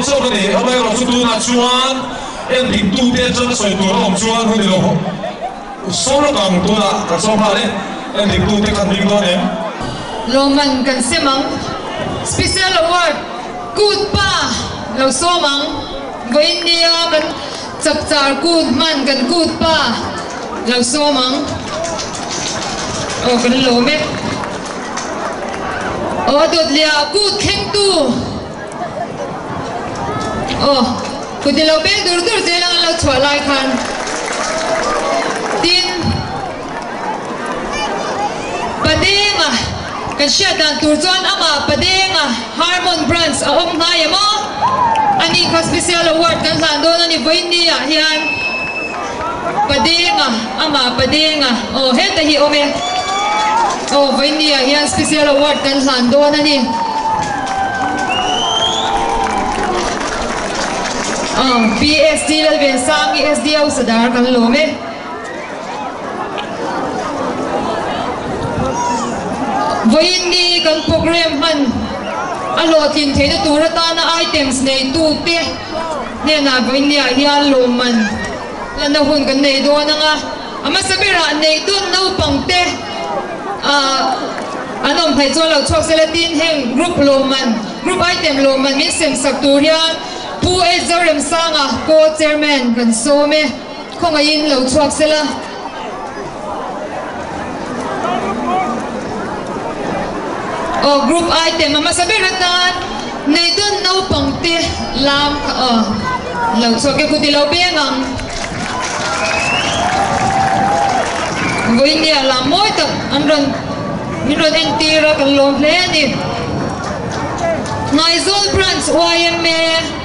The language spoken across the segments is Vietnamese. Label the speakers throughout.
Speaker 1: sau này hôm nayเราชุดตัวนัชวันเอ็นดิ้งตู้เตี้ยจนสวยตัวเราชวนคนเดียวส่งเรากังตัวละกับส่งมาเลยเอ็นดิ้งตู้เตี้ยขันดิ้งตัวเนี่ย
Speaker 2: โรมันกันเสียมั้ง special award good ป้าเราโซ่มั้งวันนี้กันจับจ่า good มันกัน good ป้าเราโซ่มั้งโอ้กันโลเม็ดโอ้ดุดเลีย good แข็งตู้โอ้คุณที่เราเป๊ะดูดูเจลังเราชัวร์ไล่คันดินประเดี๋ยงกันเชื่อดันตัวจวนอามาประเดี๋ยงHarmon Brandsอาองค์นายมั้งอันนี้เขา special award กันหลานโดนอันนี้วันนี้เฮียนประเดี๋ยงอามาประเดี๋ยงโอ้เฮ็ดแต่ฮีโอเมโอ้วันนี้เฮียน special award กันหลานโดนอันนี้PSD แล้วเป็นสร้าง SD เอาสดาร์กันโลเมวันนี้กันโปรแกรมมันอโลทินเทนตัวตานาไอเทมส์ในตู้เตะเนี่ยนะวันนี้เฮียโลมันแล้วน่าหุ่นกันในตัวนั่งอามาสเปร่าในตัวน่าปังเตะอันนั้นไพ่จวนเราชอบเซเลตินแห่งกรุ๊ปโลมันกรุ๊ปไอเทมโลมันมีเสียงสักตัวเฮียผู้เอเจอร์เรมซังโค้ชเชอร์แมนกันโซเมคงยินเราชอบเสละกรุ๊ปไอเทมมาสับเบรัตน์ในตัวน้าปังเตลามเราชอบแค่คุติเราเบี้ยงังวันนี้ลามอยตักอันนั้นมีรถเอ็นตีรักลมเพลนี่นายโซลบรันส์ YMA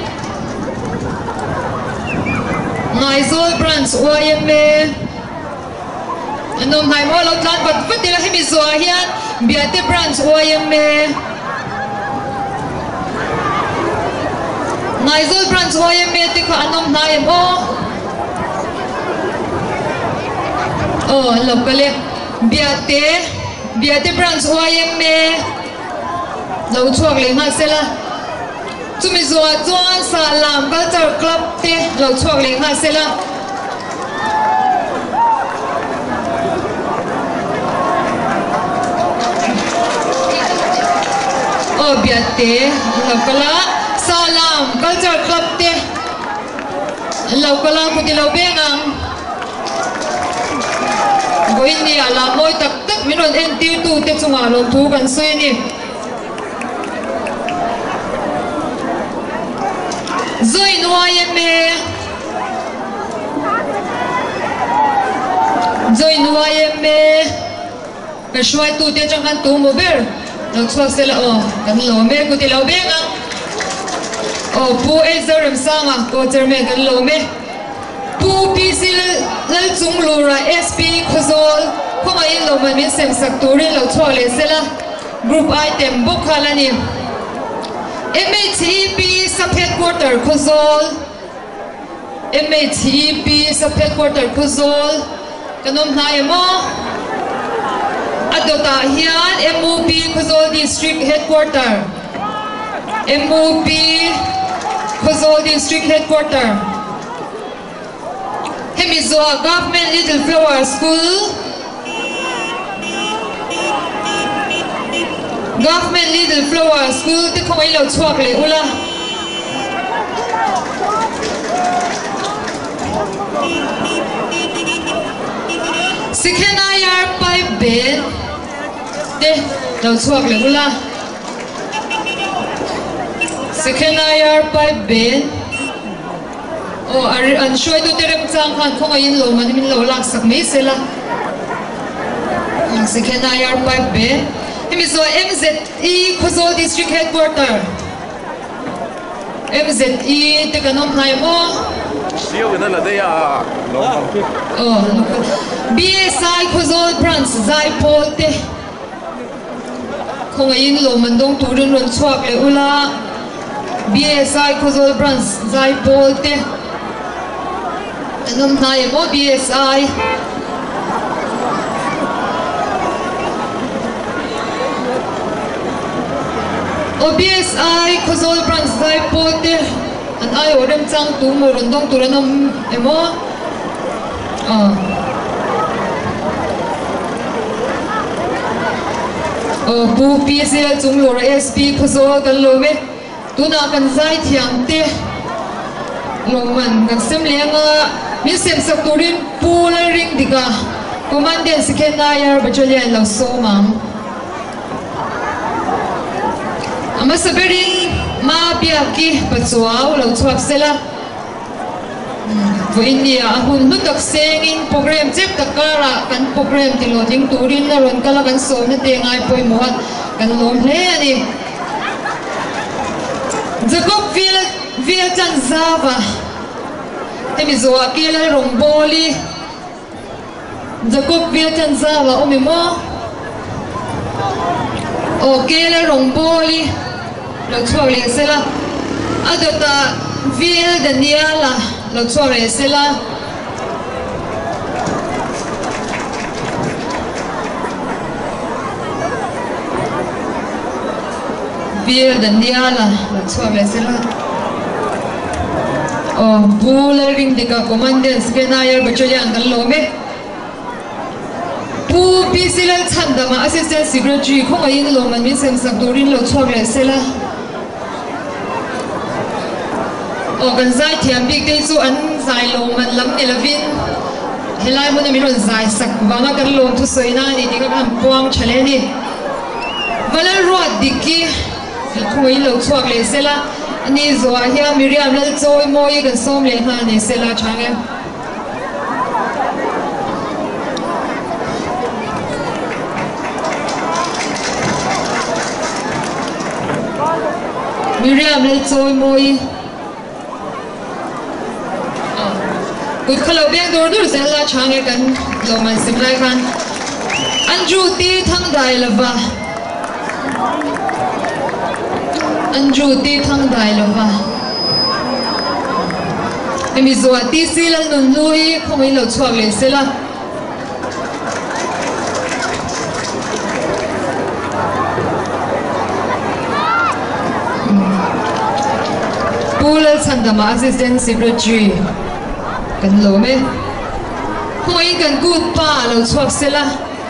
Speaker 2: Nigel Brands YMA อันนั้นไทยว่าเราทานบัดฟัดที่เราให้มีส่วนเฮียนเบียร์ที่ Brands YMA Nigel Brands YMA ที่เขาอันนั้นไทยหลบกันเลยเบียร์ที่ Brands YMA เราช่วยเลยมาเสร็จละจุมิจัวจวนสลามก็จะกลับเตะเราช่วยเลยค่ะเสร็จแล้วเบียดเตะเราก็ละสลามก็จะกลับเตะเราก็ละคุติเราเบี้ยงังวันนี้ลามอยตักมีรถเอ็นตีตู้เตะจุงลงทูกันสวยนี่Zoin YMAกันช่วยตู้เตี้ยจังกันตู้โมเบลเราช่วยเสร็จแล้วกันโลเมกุติเราเบี้ยงังผู้เอเจอร์เรมซังโคเจอร์เมกันโลเมผู้พีซีเลจุงลูรา SP ขจรพวกมันโลมันมีเสียงสักตัวเราช่วยเลยเสร็จแล้วกรุ๊ปไอเทมบุกฮาลานีMHEP sub headquarter Kuzol MHEP sub headquarter Kuzol kanom nai mo adota hian MOP Kuzol district headquarter MOP Kuzol district headquarter Hemizoa government Little Flower School Government Little Flower School ที่เขาให้เราช่วยเลยอุล่ะสิแค่นายาไปเบนเด้เราช่วยเลยอุล่ะสิแค่นายาไปเบนอันช่วยดูเตรียมจังคันเขาให้เรามันมีเราลักสักไม่เสร็จละสิแค่นายาไปเบนMZE Kuzol District Headquarter MZE ที่กันน้องไทยมั้งเสียวกันนั่นแหละได้BSI Kuzol Brands ใจโพลเตคงยินลมมันต้องตูรุ่นชวกเลยอุล่ะ BSI Kuzol Brands ใจโพลเตน้องไทยมั้ง BSI BSI Kuzol Brands ใจโพลเต ai orem chang tu mo ron dong tu ranom emo pu PCL chung lo SP khozo kan lo me tu na kan zai thiam te lo man kan sem lenga mi sem sak turin pu la ring diga commandant second air battalion lo so mang ama saberin ma pia ki pachuaw lo chuak sela India hun nu tak sengin program chep takara kan program tilo ding turin na ron kala kan so na te ngai poi mo kan lom hle ani Jacob via chan zava temi zo akela romboli Jacob via chan zava omimo okela romboli lo chuak le sela adota via daniela lo chuak le sela via daniela lo chuak le sela bula ring dika commandant skenayer battalion kan lo me pu PCL chandama assistant secretary khonga in lo man min sem sak turin lo chuak le sela kan zai thiam big te chu an zai lo man lam ni lavin helai mun mi ron zai sak wanga kan lom thu soina ni dika kan puang chale ni wala ro dikki khoi lo chuak le sela ni zo ahia miriam lal choi moi kan som le ha ni sela change miriam lal choi moi good khalo beng dur sela change kan lo man simlai khan anju ti thang dai lava anju ti thang dai lova emi zo ti silal nun lui khomai lo chuak le sela pulal chandama assistant secretary kan lo me khomai kan gut pa lo chuak sela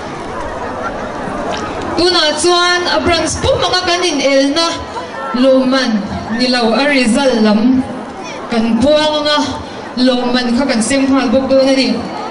Speaker 2: tuna chuan abrams pu manga kanin elna loman nilaw a result lam kan puanga loman kha kan sem hal bok do na ni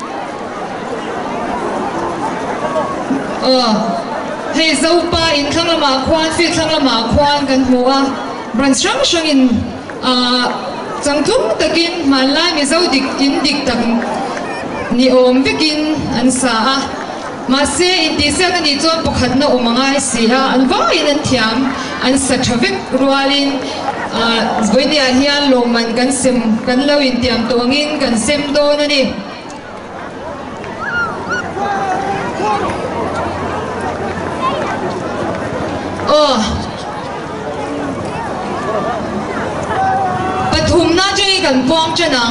Speaker 2: hei zo pa in thang lama khwan fi thang lama khwan kan hua branch rang in changthum takin malai mi zo dik in dik tak ni om vekin an sa a ma se in ti se kan ni chon pakhat na omangai si a an wa in an thiam an sathavik rualin zboinia hian loman kan sem kan lo in tiam tongin kan sem do na ni pathum na jai kan pong chanang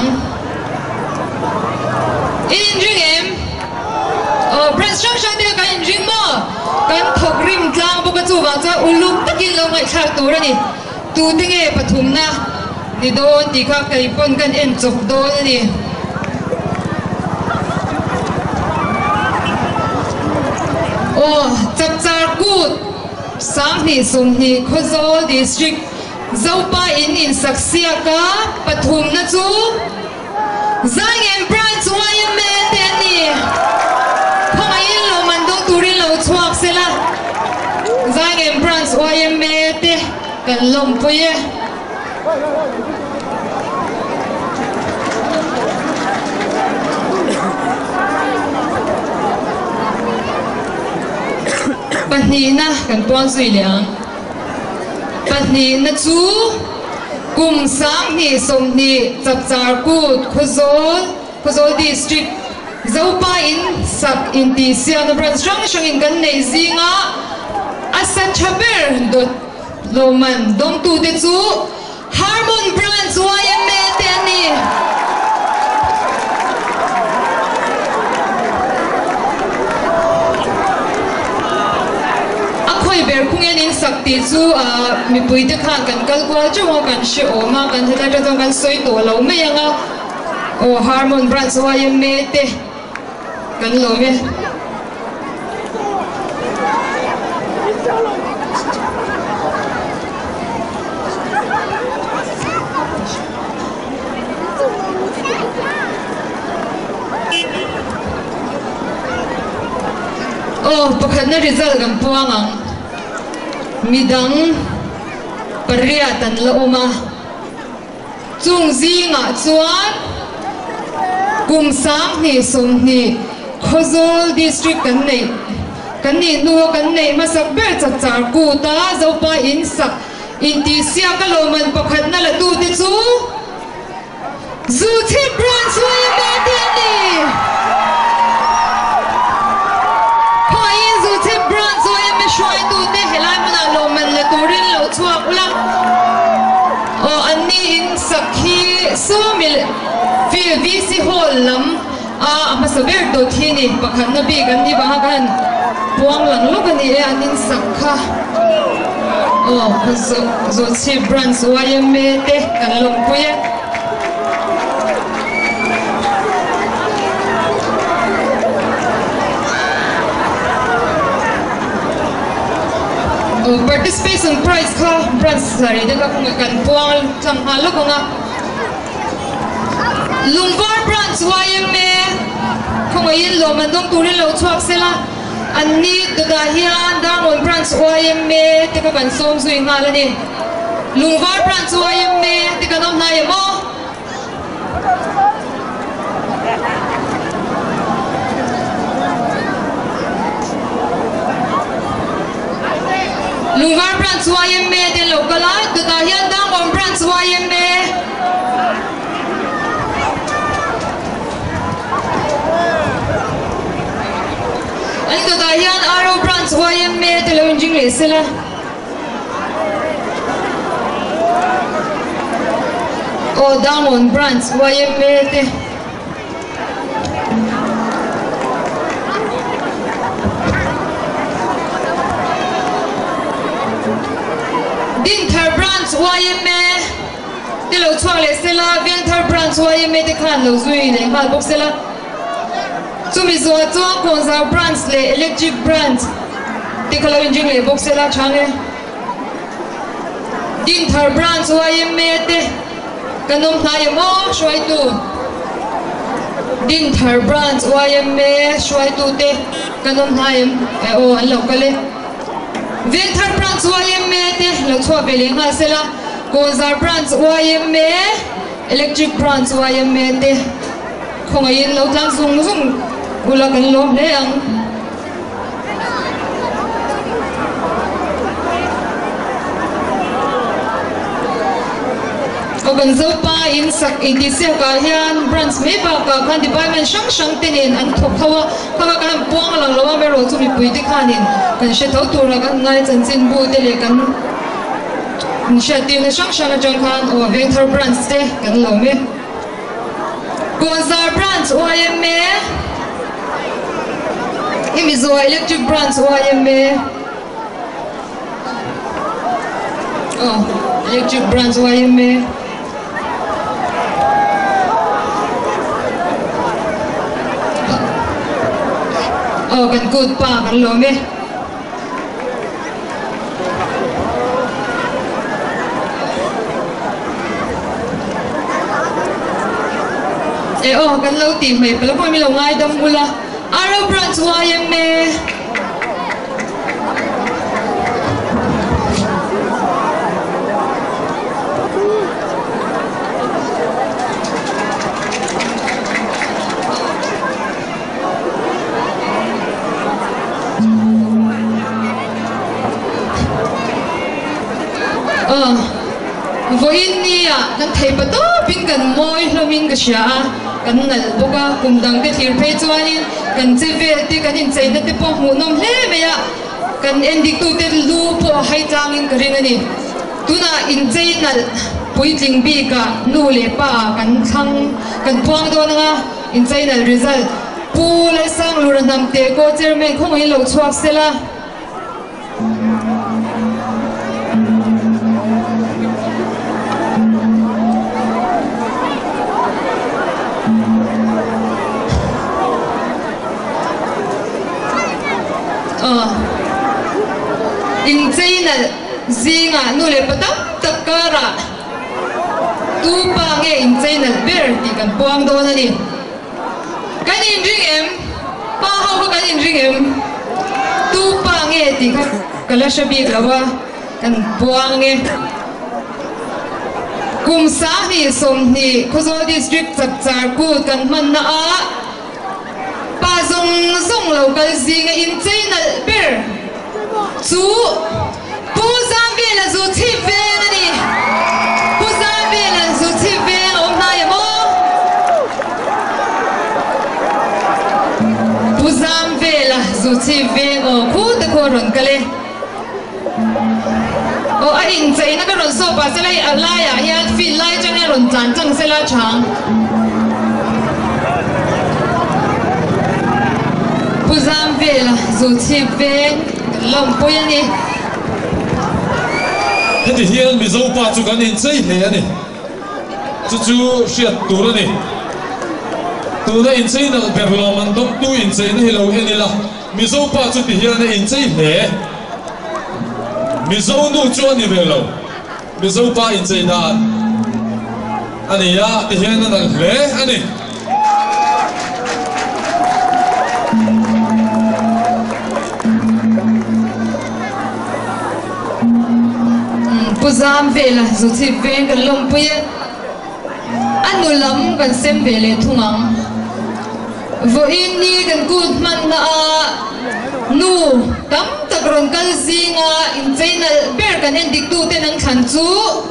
Speaker 2: in ring em construction dia kan ring mo kan thok rim tlang boka chu wa cha uluk takin lo ngai thar tur ani tu tinge pathum na ni don ti kha kai pon kan en chok do ani chap char kut sang ni sum ni khozo district zopa in saksia ka pathum na chu zangem branch YMA te ani Zangem branch YMA te kan lom puye Patni na kan puan sui liang Patni na chu kum sang ni som ni chap char kut khuzol district zopa in sak in ti sian branch rang in kan nei zinga asa chaber dot loman dong tu te chu harmon branch YMA te ani akhoi ber khungen in sak ti chu mi pui te khan kan kal kwa chu mo kan she o ma kan thela ta kan soi to lo me anga o harmon branch wa yem me te kan lo me oh pakhat na result kan puang ang midang pariatan la oma chung zinga chuan kumsang ni som ni khozol district kan ni nu kan nei masak ber chachar ku ta zopa in sak in ti sia kaloman pakhat na la tu ti chu zu thi branch wa me ti ni shoi tu te helai mana lo man le turin lo chuak ula o anni in sakhi so mil VC hall lam ma saber do thini pakhan na bi kan ni ba kan puang lang lo kan ni anin sakha o zo chi branch wa me te kan long puya participation prize ka branch sari de ka kan puang chang ha lo nga lungvar branch YMA khong yin lo man dong turin lo chuak sela anni da hian damon branch YMA te ka kan som zui nga la ni lungvar branch YMA te ka nom na yemo Lungvar branch YMA de local da hian damon branch YMA ani da hian aro branch YMA de lo jing le sela o damon branch YMA de Dinthar branch YMA de lo chuak le sela Vinthar branch YMA de khan lo zui le hal bok sela chumi zo chuang Konza branch le electric branch de kalo jing le bok sela change Dinthar branch YMA de kanom na yemo shwai tu Dinthar branch YMA shwai tu te kanom na yem o an lo kale Vinthar branch YMA te lo chua bele nga sela Konza branch YMA electric branch YMA te khong ayin lo tlang zung ula kan lo le ang ogan zopa in sak idisia ka hian branch me ba ka kan department shang tenin an thok thawa kha kan puang lang lo me ro chu mi pui ti khanin kan she tho tur la kan ngai chan chin bu te le kan she ti na shang jong khan o Vinthar branch te kan lo me Konza branch YMA imizo electric branch YMA oh electric branch YMA oh kan good pa kan lo me oh kan lo ti mai pala ko mi lo ngai dam ula aro branch YMA voin nia kan thei pa to pin kan moi hlomin ka sha kan nal boka kumdang te thir phei chuanin kan cheve ti kan in chei na te po mu nom hle me ya kan endik tu te lu po hai changin ka ring ani tuna in chei nal puitling bi ka nu le pa kan thang kan puang do nga in chei nal result pu le sang lu ran nam te ko chairman khong in lo chuak sela zinga nu le patam takara tu pa nge in chain al ber ti kan puang do na ni kan in ring em pa ho kan in ring em tu pa nge ti ka kala shabi lawa kan puang nge kum sa ni som ni Khuzol district chakchar ku kan man na a pa zong zong lo kal zinga in chain al ber chu pu zam ve la zu thi ve na ni pu zam ve la zu thi ve om na ya mo pu zam ve la zu thi ve o khu ta ko ron kale o a in chei na ka ron so pa se lai a lai ya hian fi lai chang ron chan chang se la chang pu zam ve la zu thi ve lom pu ya ni
Speaker 1: thế thì hiện bị dâu pa chú cái nên chơi thế này chú siết tủ đó này tủ đó in chơi nó bẹp lòng mình đóng tu in chơi nó hello anh là bị dâu pa chú thì hiện nó in chơi thế bị dâu nu cho anh về lâu bị dâu pa in chơi đó anh ấy à thì hiện nó là thế anh ấy
Speaker 2: Puzam vela zuti veng kan lom puye anu lam kan sem vele thungang vo in ni kan kut man na nu tam takron kan zinga in chaina ber kan en dik tu te nang khan chu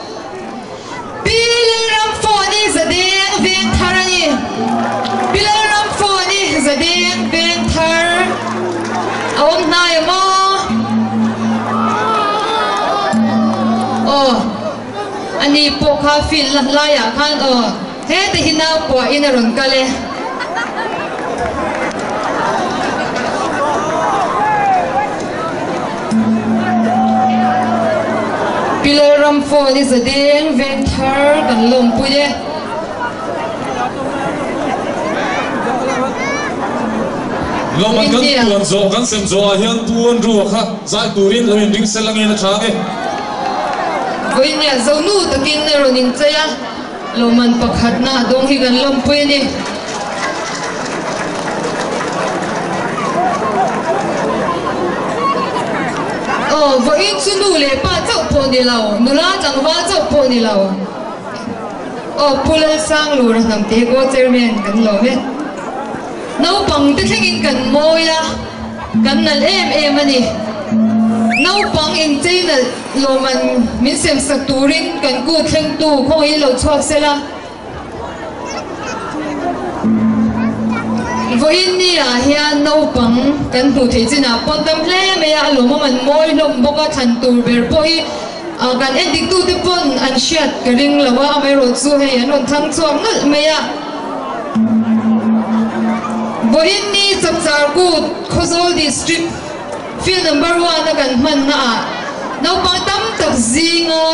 Speaker 2: pilaram phone zadeng veng tharani pilaram phone zadeng veng thar awam nai mo ani pokha fil la ya khan he te hina po in ron kale pilaram phone is a ding venthar kan lom puye
Speaker 1: lom kan tuan zo kan sem zo hian tuan ru kha zai turin lo in ring selang in tha ge
Speaker 2: Oi nya zonu takin na ronin chaya loman pakhat na dong hi gan lom pui ni vo in chunu le pa chau po ni lao nula chang wa chau po ni lao pulal sang lu ra nam te go chairman kan lo me no pang te thengin kan moya kan nal em ani nấu bằng in trên là lo mình mình xem sắc turin cần cố thêm tu không ai lo chuộc xe la với ni à hiện nấu bằng cần tu thế chứ nào quan tâm lẽ mấy à lo mà mình môi lồng bốc cái thành tu bể bôi cần em đi tu tiếp pon ăn shit cái ring làว่าไม่รู้สู้ให้อันนั้นทั้งช่วงนั่นmấy à với ni sắp sửaกูKhuzol district field number 1 na kan man na nau pang tam tak zinga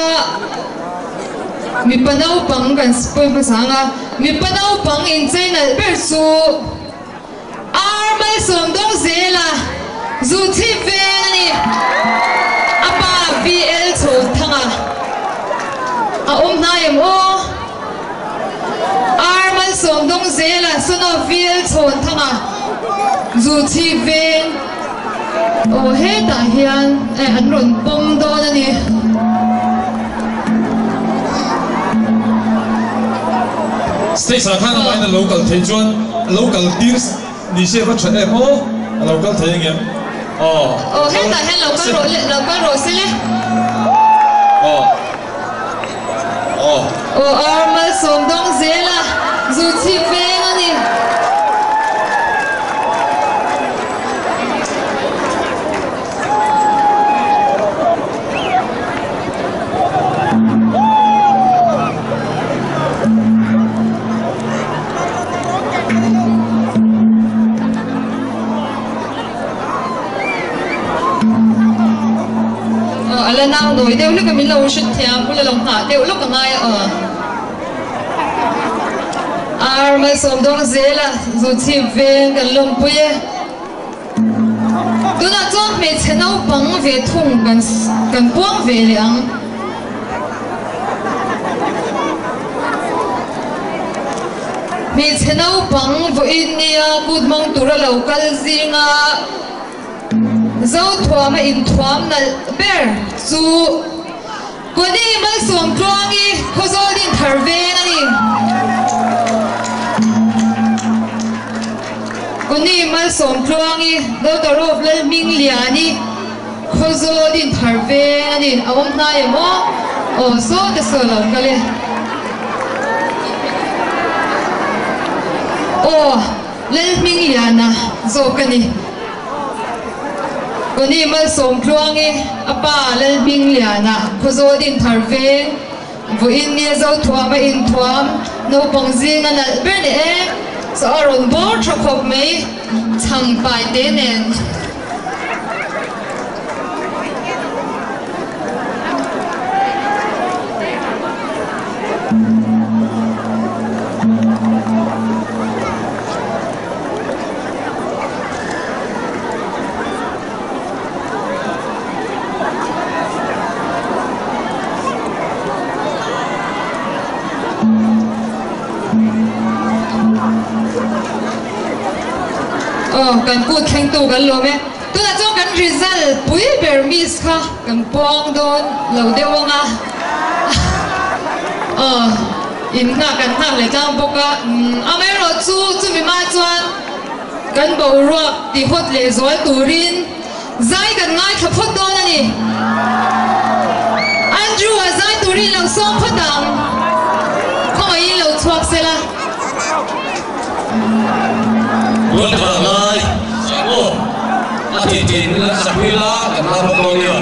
Speaker 2: mi panau pang kan spoy pasanga mi panau pang in chaina bersu armai som dong zela zu thi ve ni apa vl tho thanga na yam o armai som dong zela sono vl tho thanga zu thi ve he ta hian an ron pom do na ni
Speaker 1: stage sa khan mai na local thei chuan local teams ni se va thre em local thei ngem
Speaker 2: he ta hian local ro se le arma som dong zela zu chi ve na ni nào nổi đều lúc mình lâu xuất theo cũng là lòng hạ đều lúc còn ai mà sống đông dễ là dù chỉ về gần lồng bùi tôi đã cho mẹ chén nấu bằng về thùng gần buông về liền mẹ chén nấu bằng vô in nia cút mong tura lâu cái gì ngà dấu thua mà in thua mà bear su quân đi mà xuống quang đi có gió đi thở về nè quân đi mà xuống quang đi đâu tao rộp lên mình liền đi có gió đi thở về nè ông này mà số để số lâu cái này lên mình liền à rồi cái này còn đi mà sống luang ấy, apa lên binh liền à, có rồi đi thở về, vừa in nia dâu thua mà in thua, nấu bằng gì ngân là bên này, sao rồi bỏ cho khóc mấy, chẳng phải thế nên. Kan ku theng tu kan lo me tu na chong kan result pui ber miss kha kan pong don lo de wanga in na kan hang le chang boka amai ro chu mi ma chuan kan bo ro ti hot le zoi turin zai kan ngai tha phot don ani Andrew a zai turin lo som phatang khoi lo chuak sela
Speaker 3: Buat balai, oh, atin lah sapila kenapa kau ni?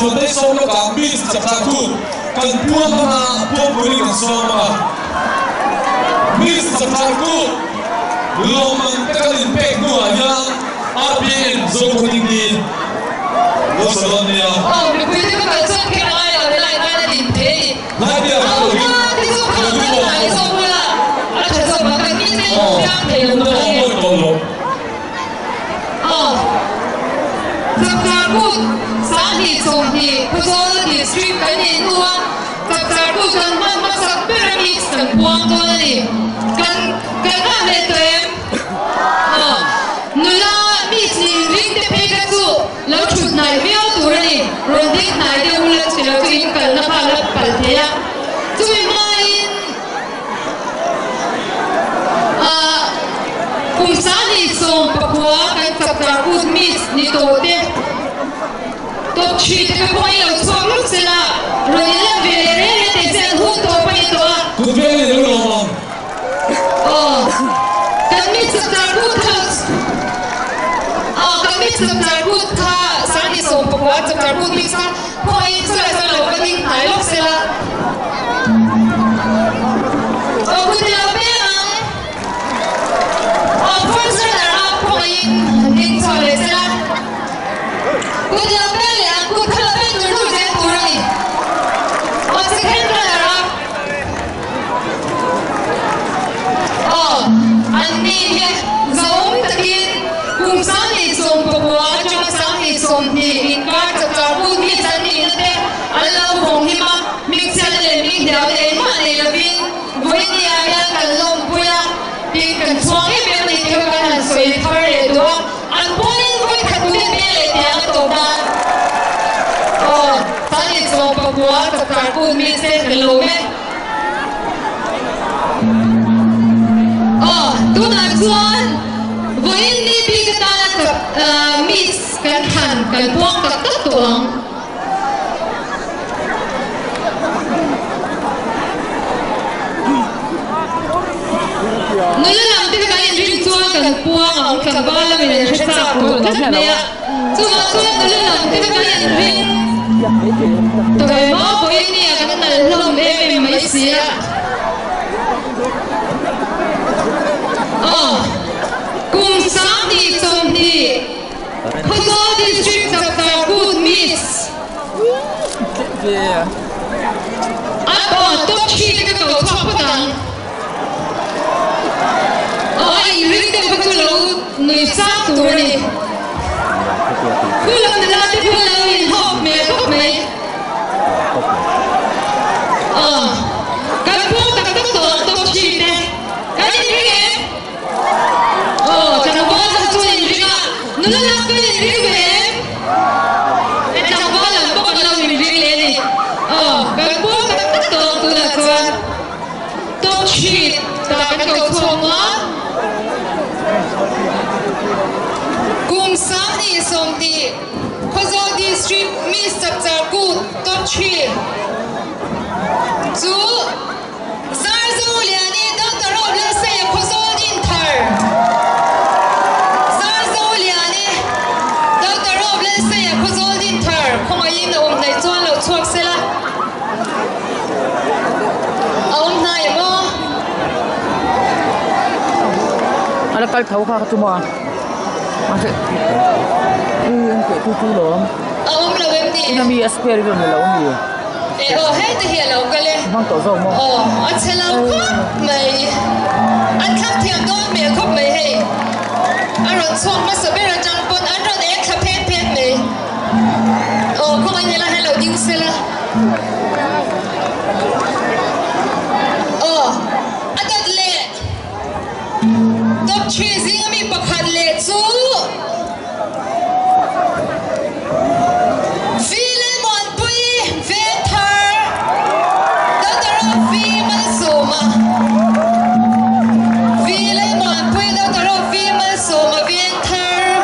Speaker 1: rồi đây sau nó cả biết chặt chặt thu cần buông mà buông bùi cần so mà biết chặt chặt thu lòng mình các linh bẹt của anh APN rồi có những gì lo sợ nè
Speaker 2: mình bây giờ các bạn chơi cái này là để lại cái linh thế
Speaker 1: lại đi
Speaker 2: thì số không phải là số là chắc số mà cái gì này đang để
Speaker 1: nó
Speaker 2: làm
Speaker 1: không
Speaker 2: chặt chặt cút sáng thì xong thì có số thì street cái này luôn chặt chặt cút cần mà sắp pyramid cần quăng thôi này cần làm để tụi người ta bị chỉ riêng để phải cái số lâu chút này biết tụi này rồi đi này đi uống lên chỉ là tụi cần nó phải là phải thế à tụi mai cùng sáng thì xong bác quá cái chặt chặt cút miss đi tổ thế top chi cái point là số lúc sẽ là rồi là về để để xem hút tổ phải tổ
Speaker 1: cút về đi luôn mà
Speaker 2: cái miss chặt chặt cút cái miss chặt chặt cút tha sáng thì xong bác quá chặt chặt cút miss tha point sẽ là lâu cái đi này lúc sẽ là cút đi đâu bé first là point đi cho lấy sẽ là cút đi đâu bé cút khá là bé người lúc sẽ tụi này second là anh đi giống tự nhiên cùng sáng thì xong bác quá trong sáng thì xong thì in cả chặt chặt cút miss anh đi nữa thế anh lâu hồng hi mà mình sẽ lên mình đeo đến mà này là viên với nhà anh cần lòng vui à thì cần xoay bên này theo cái là xoay thở để đó anh point với cái tụi bên này thì anh tổ ba sáng thì xong bác quá chặt chặt cút miss sẽ cái lâu đấy tụi nó chuan với đi bị cái ta là miss cái thằng cái buông cái tất tuồng người làm thì cái gì chuan cái buông cái bao là mình sẽ sao cũng cái này à chuan người làm thì cái gì tụi nó với đi cái này làm em mấy xí cùng sáng thì xong thì có số district chặt chặt cút miss top chi cái cầu chọc cái đằng anh riêng để bắt lâu người sát tụi này cứ làm thế nào thì cứ làm học mày cái buông cái tất cả top chi này cái gì vậy chẳng có sao cho nên riêng à nó làm cái gì riêng vậy chẳng có làm có con làm riêng lên đi cái buông cái tất cả tôi là cho top chi cái cầu chồng á cùng sáng thì xong thì có do district miss chặt chặt cút top chi chú giải dụ liền đi đâu đó rồi lên xe có do din thở không ai yên ổn này cho lâu chuộc xe la ông này mà
Speaker 4: ada kal thau kha chuma ase anh kể tu lo
Speaker 2: ông là em đi
Speaker 4: na mi asper gam lo mi
Speaker 2: hết thì hiện lâu cái lên
Speaker 4: mang tổ dầu mo
Speaker 2: anh sẽ lâu mày anh khắp thiền đôi mẹ khóc mày hay anh rồi chuộc mà sợ biết là chẳng bọn anh rồi để khắp hết mày không anh là hello ding xe la anh đặt lệ top chi riêng mi bạc hạt lệ chú phi lên mòn bụi về thở đó là phi mà số mà phi lên mòn bụi đó là phi mà số mà về thở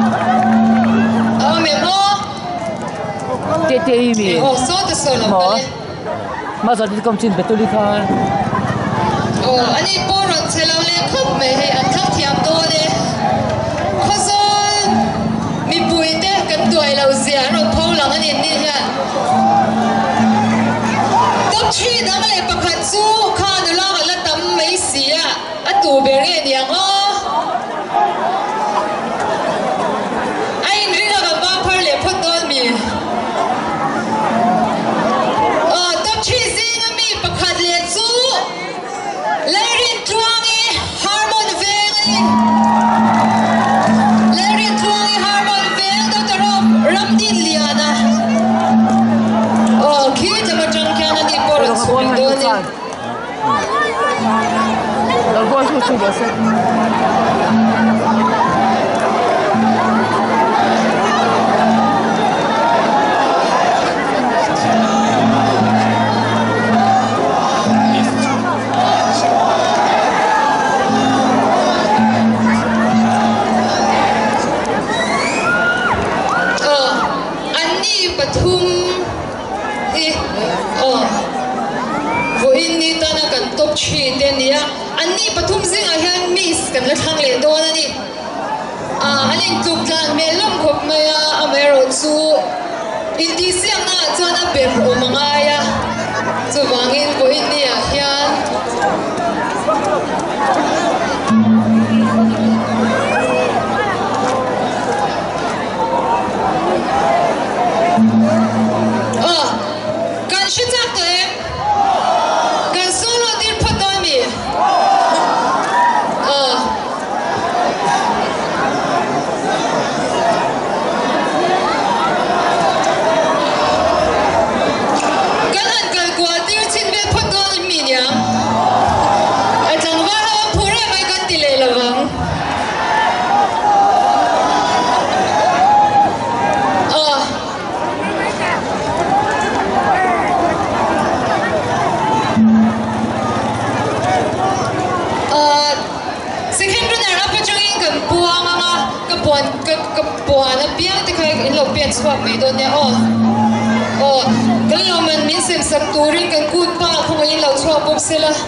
Speaker 2: mẹ mo
Speaker 4: tete mi
Speaker 2: so the solo
Speaker 4: mà giờ đi công trình betuli kha
Speaker 2: anh ấy bỏ rồi chơi lâu lên không mấy hay anh khóc thiam đôi đấy có số mi bùi thế cái tuổi lâu già rồi phô lăng anh ấy đi ha top 3 dang le pakhat chu kha na la la tam mai sia atu ber nge niang o ai ringa ga ba phar le phot don mi top 3 zing mi pakhat le chu lerin tuangi harmon veng lerin tuangi harmon veng dr ramdin liana khi mà trong kia nó đi bộ được xuống đường đi.
Speaker 4: Đâu có chút được sẽ. Anh đi Pathum voin ni ta na kan top 3 te nia anni pathum zing a hian miss kan la thang le do na ni anin tuk tlan me lom khop maya amero chu indi siam na chana ber o mangaya chu wangin voin ni a hian kan shitak to em kan solo dir photon mi kan an kal kwa dir chin ve photon mi nya atang wa ha phure mai kan tile lawang buồn nó biết thì khai in lộc biển swap mấy đôi nha cái lộc mình mình xem sắc tuổi cái cút pa không in lộc swap bốc xí la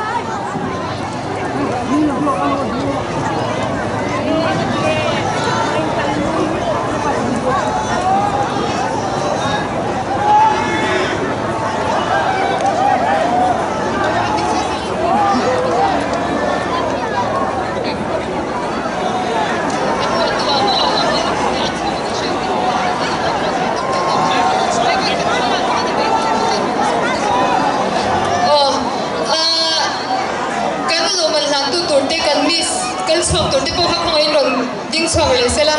Speaker 4: kan swap tur te po ha khong in ron ding swap le sela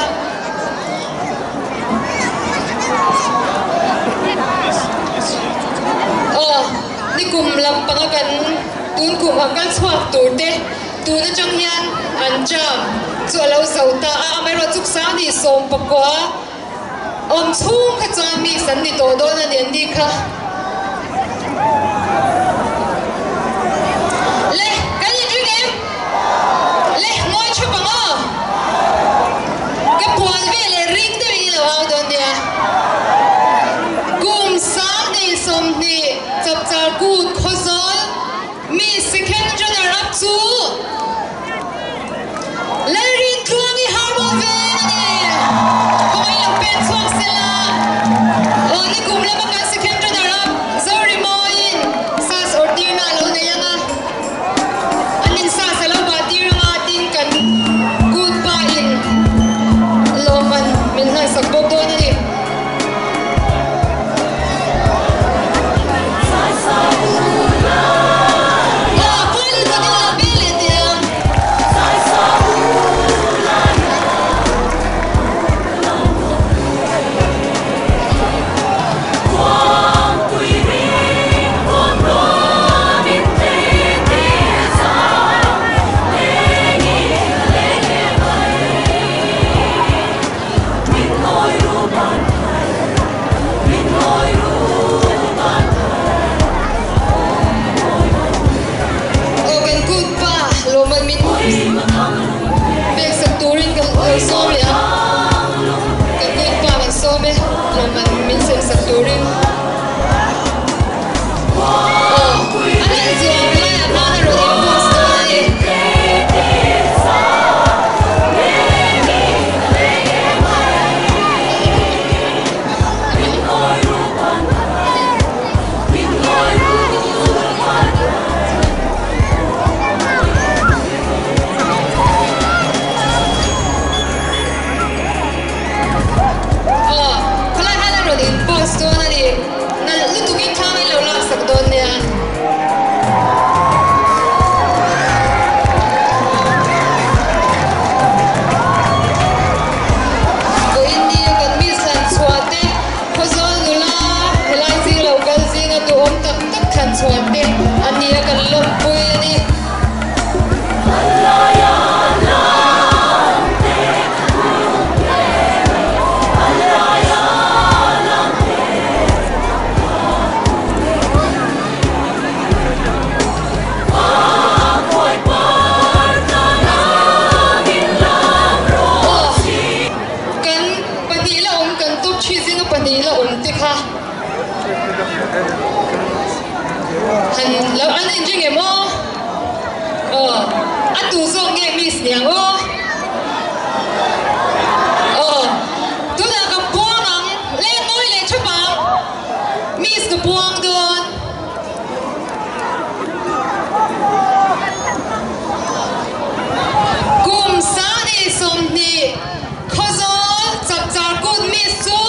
Speaker 4: ni kum lam panga kan tun kum ha kan swap tur te tu na chang hian an jam chu lo sauta a mai ro chuk sa ni som pakwa chung kha cha mi san ni to do na nen di kha le kan ni drink em le ngồi chụp bằng cái buồn về le ring tới đi là vào đồn đi cùng sáng đi xong đi chập chạp cút khó gió mi second general chú le ring tuang đi harmon về đi không ai làm bên thuốc xe la đi cùng làm cái second general sorry moin sas order na lo này nga anh sas là ba dir kan good buying loman min na sa bodo ni
Speaker 2: đi là tích ha hắn là anh em riêng em ô anh tu song nghe miss nhàng ô tôi là gặp buông nắng lên ngôi lên chụp bóng miss gặp buông đơn cùng sáng đi xong đi khó gió chập chạp cút miss chú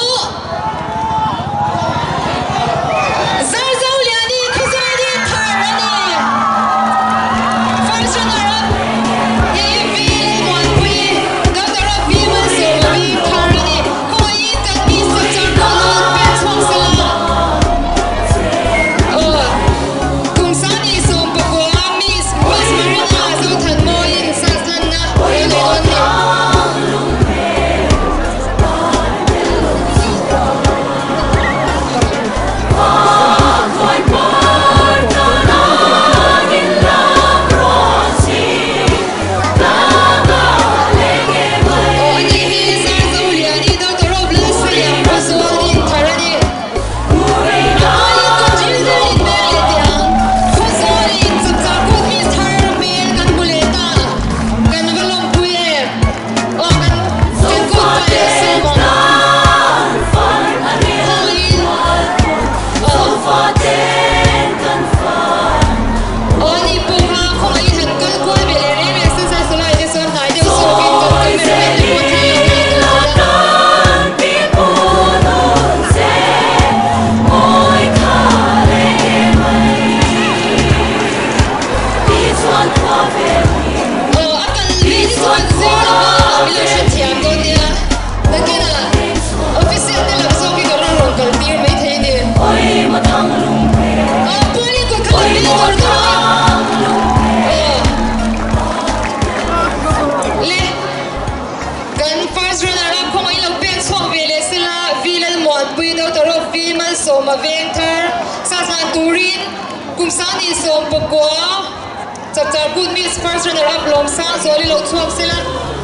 Speaker 2: mà ven thar sa san turin kum sang ni som pokwa chap chap good miss first runner up lom sang so li lo chuak sela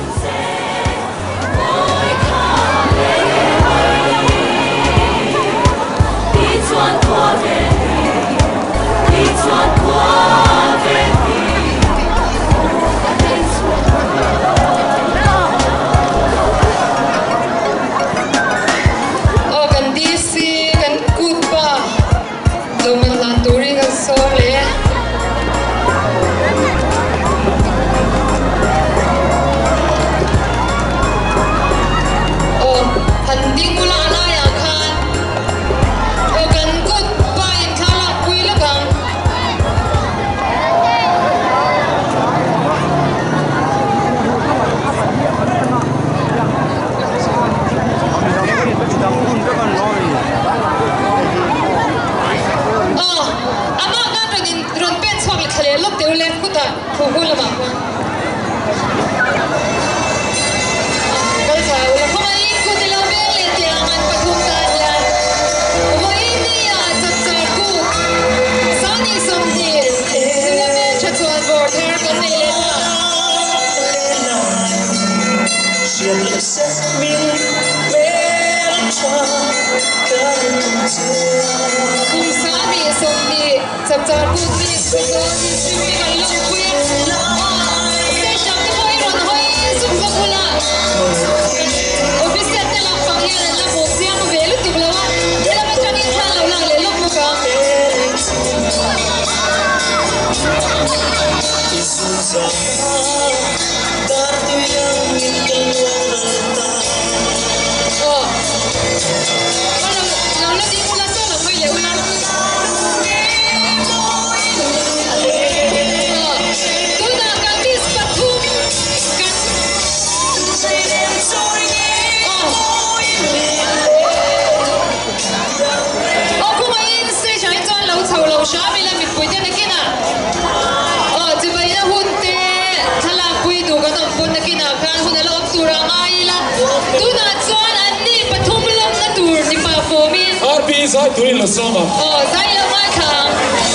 Speaker 1: Sai turin la soma.
Speaker 2: Sai la mai khang.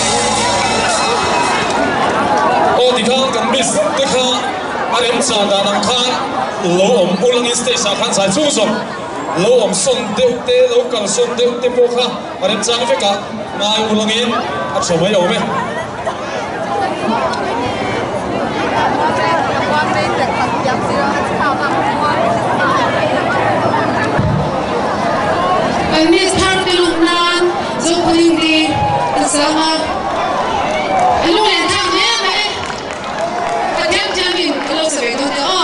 Speaker 1: Di khang kan bis di khang arem sa da nang khan lo om ulang station khan sai chu som. lâu om son đều tê lâu cả son đều tê po kha mà em trang phải cả mai ulangin at so mai ome
Speaker 2: anh biết thằng đi lúc nan giúp anh đi thật sao mà anh lúc này thằng nhé mẹ ta đem cho mình cái lâu sẽ tôi đó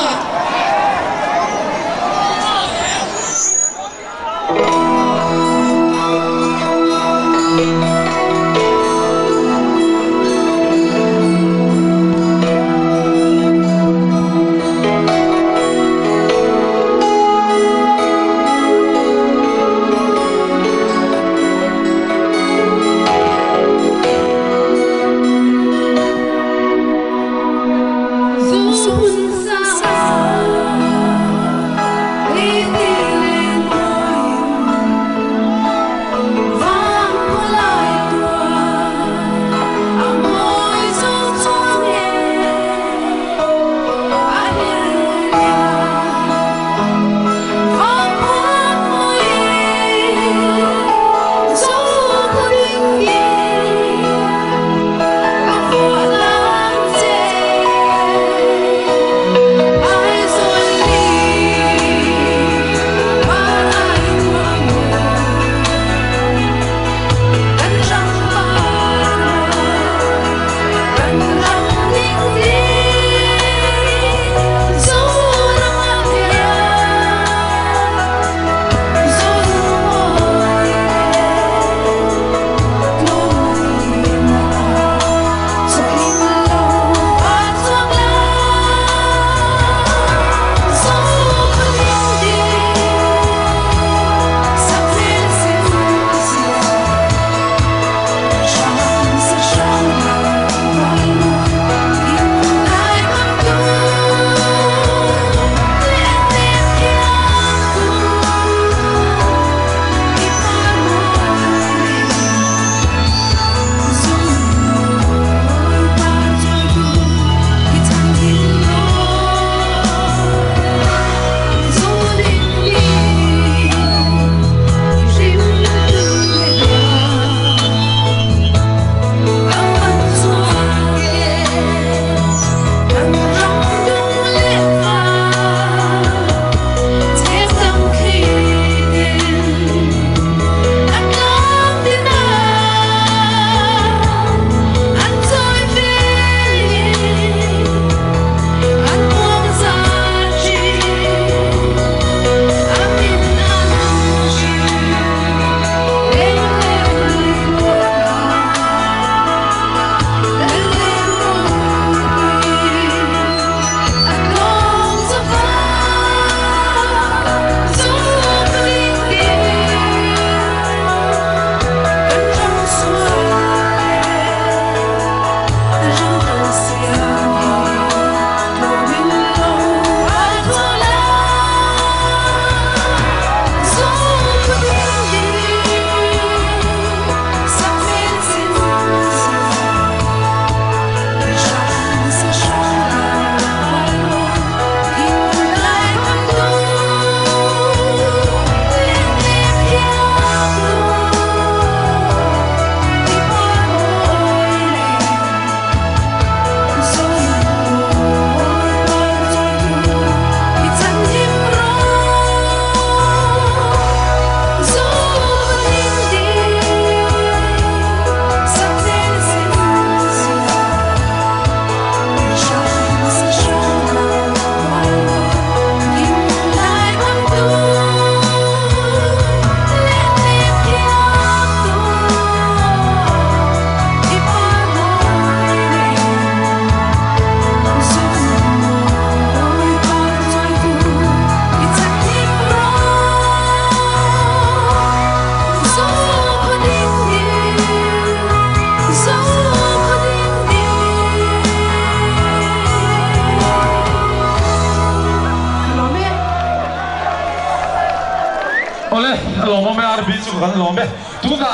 Speaker 1: lom me ar bi chu kan lom me tu na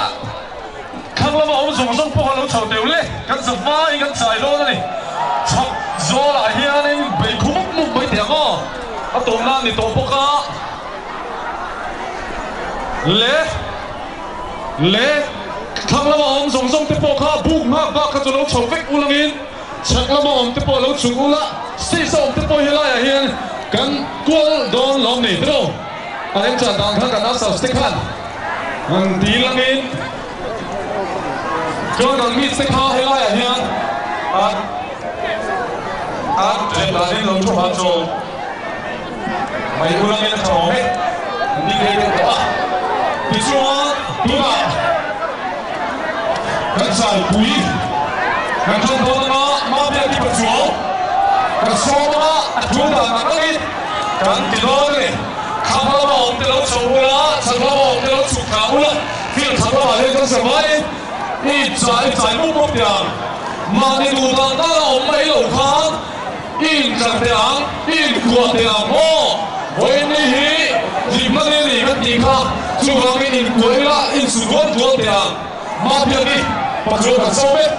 Speaker 1: khang lama om zong zong po lo chho teu le kan zam mai kan chai lo na ni chak zo la hian in be khumuk muk mai tiang o a tom na ni to poka lẽ thằng làm ông giống giống tiếp bộ khá buông mắc bạc cho nó chồng vết u langin chắc làm ông tiếp bộ lâu chung u la xí xong tiếp bộ hiện lại hiện kan kual don lom này thế đâu anh em chọn đàn thằng kan áp sao stick hand anh đi langin cho đàn mít stick hand hiện lại hiện trên đàn lên lâu chung hạt rồi mày u langin là chồng hết đi đây được đó đi xuống đúng không kan sai bui kan trong đó nó mà bây giờ đi xuống kan xuống nó chúng ta nặng lắm kan đi đó này khám phá mà ông tự lâu sống ra khám phá mà ông tự lâu chụp khám ra phiền khám phá lên con sớm ấy ít trái mốc mốc tiền mà đi đủ tăng ta là ông mấy lâu khám in cần tiền in của tiền mò với này hi dịp mà đi cái gì khác chúng ta cái in của là in sự quan của tiền mà bây giờ đi bắt đầu cần sâu biết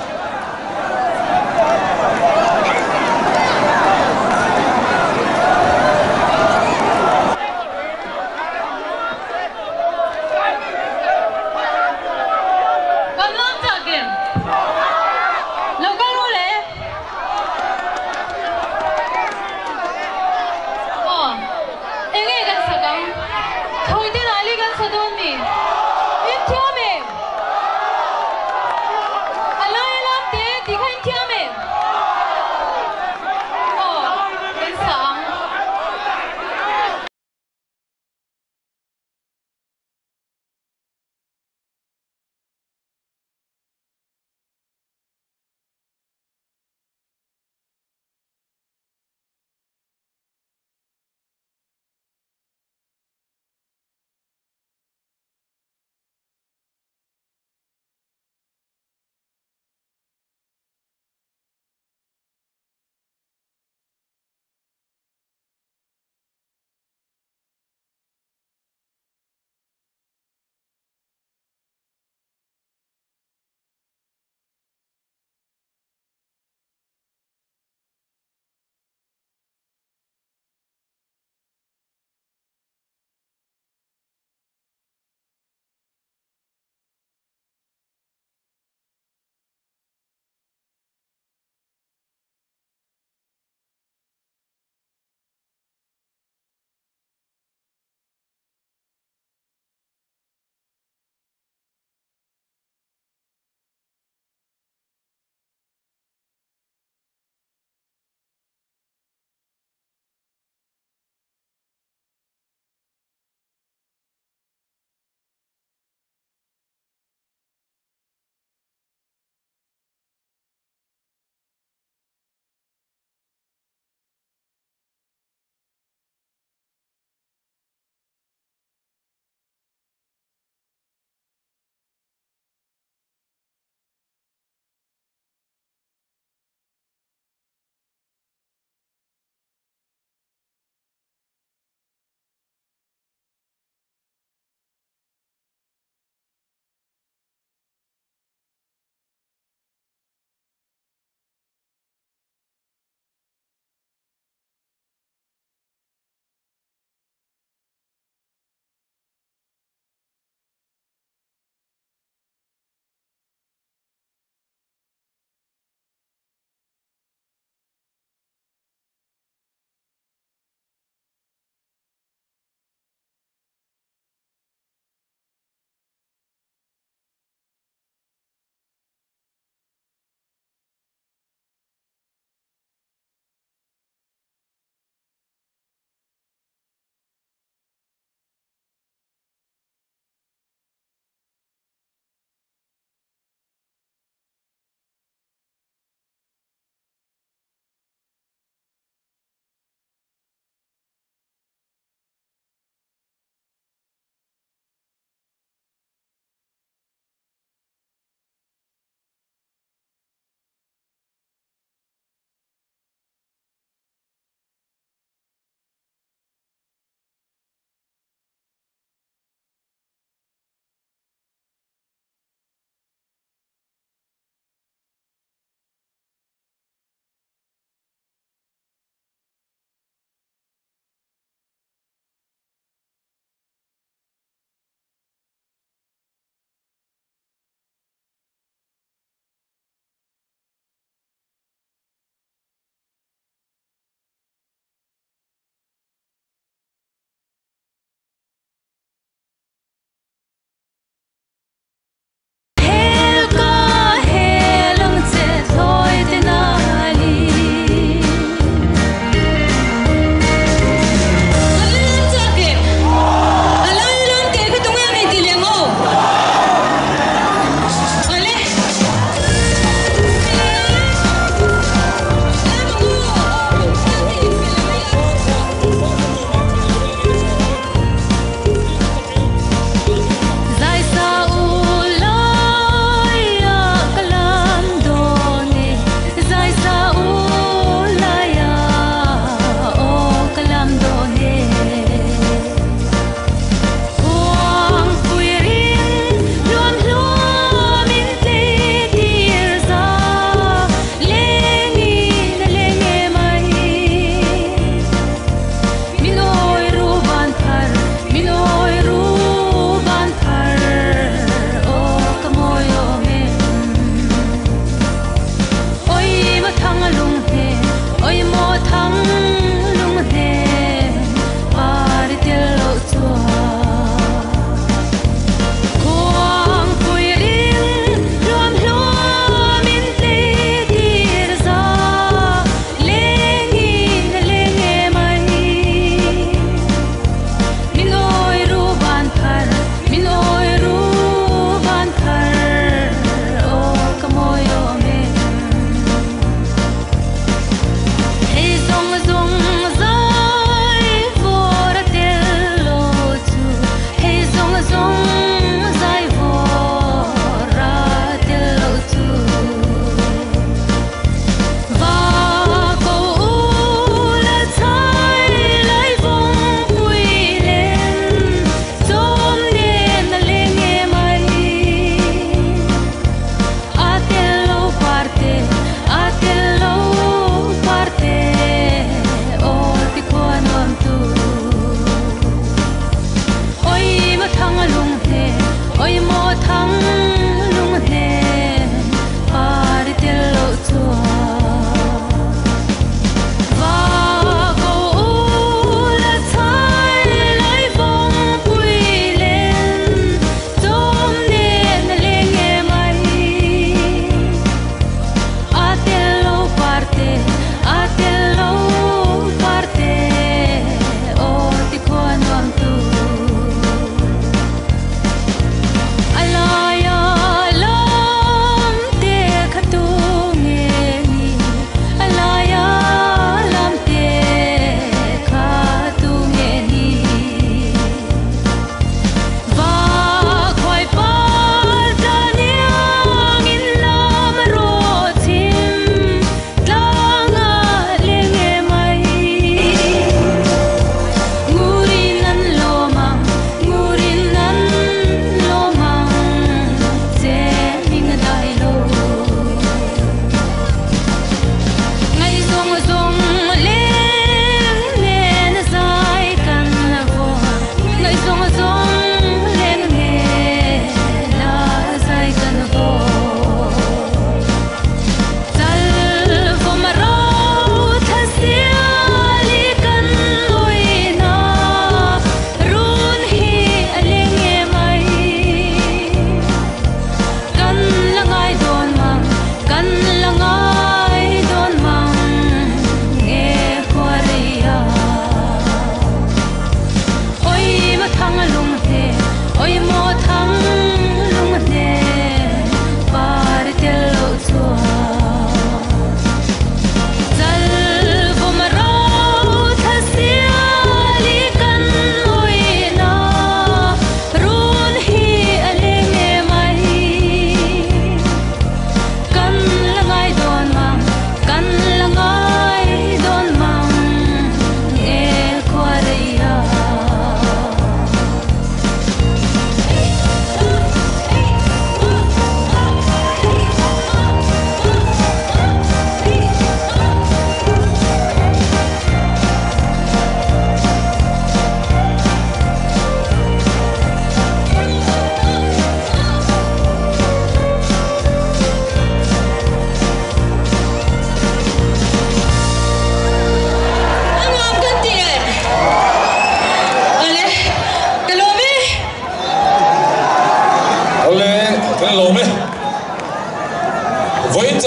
Speaker 5: Alay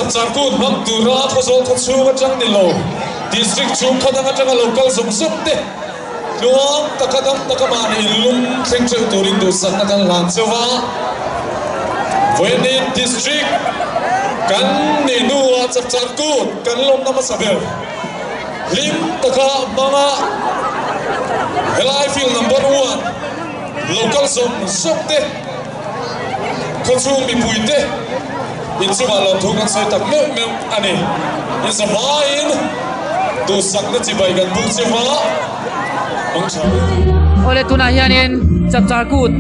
Speaker 1: charkut mam tura khosol khosung atang nilo district chung khadang atang local somsok te luang takadam takaman ilum sengcheu turin du sakna kan lan chewa Voini district kan ni nuwa charkut kan lom nama saber lim taka manga helai field number 1 local somsok te khosung mi puite in chung alo thung an soi tak meu meu ani in sa main tu sakna chi bai gan bu chewa
Speaker 5: ole tuna hianin chapcharkut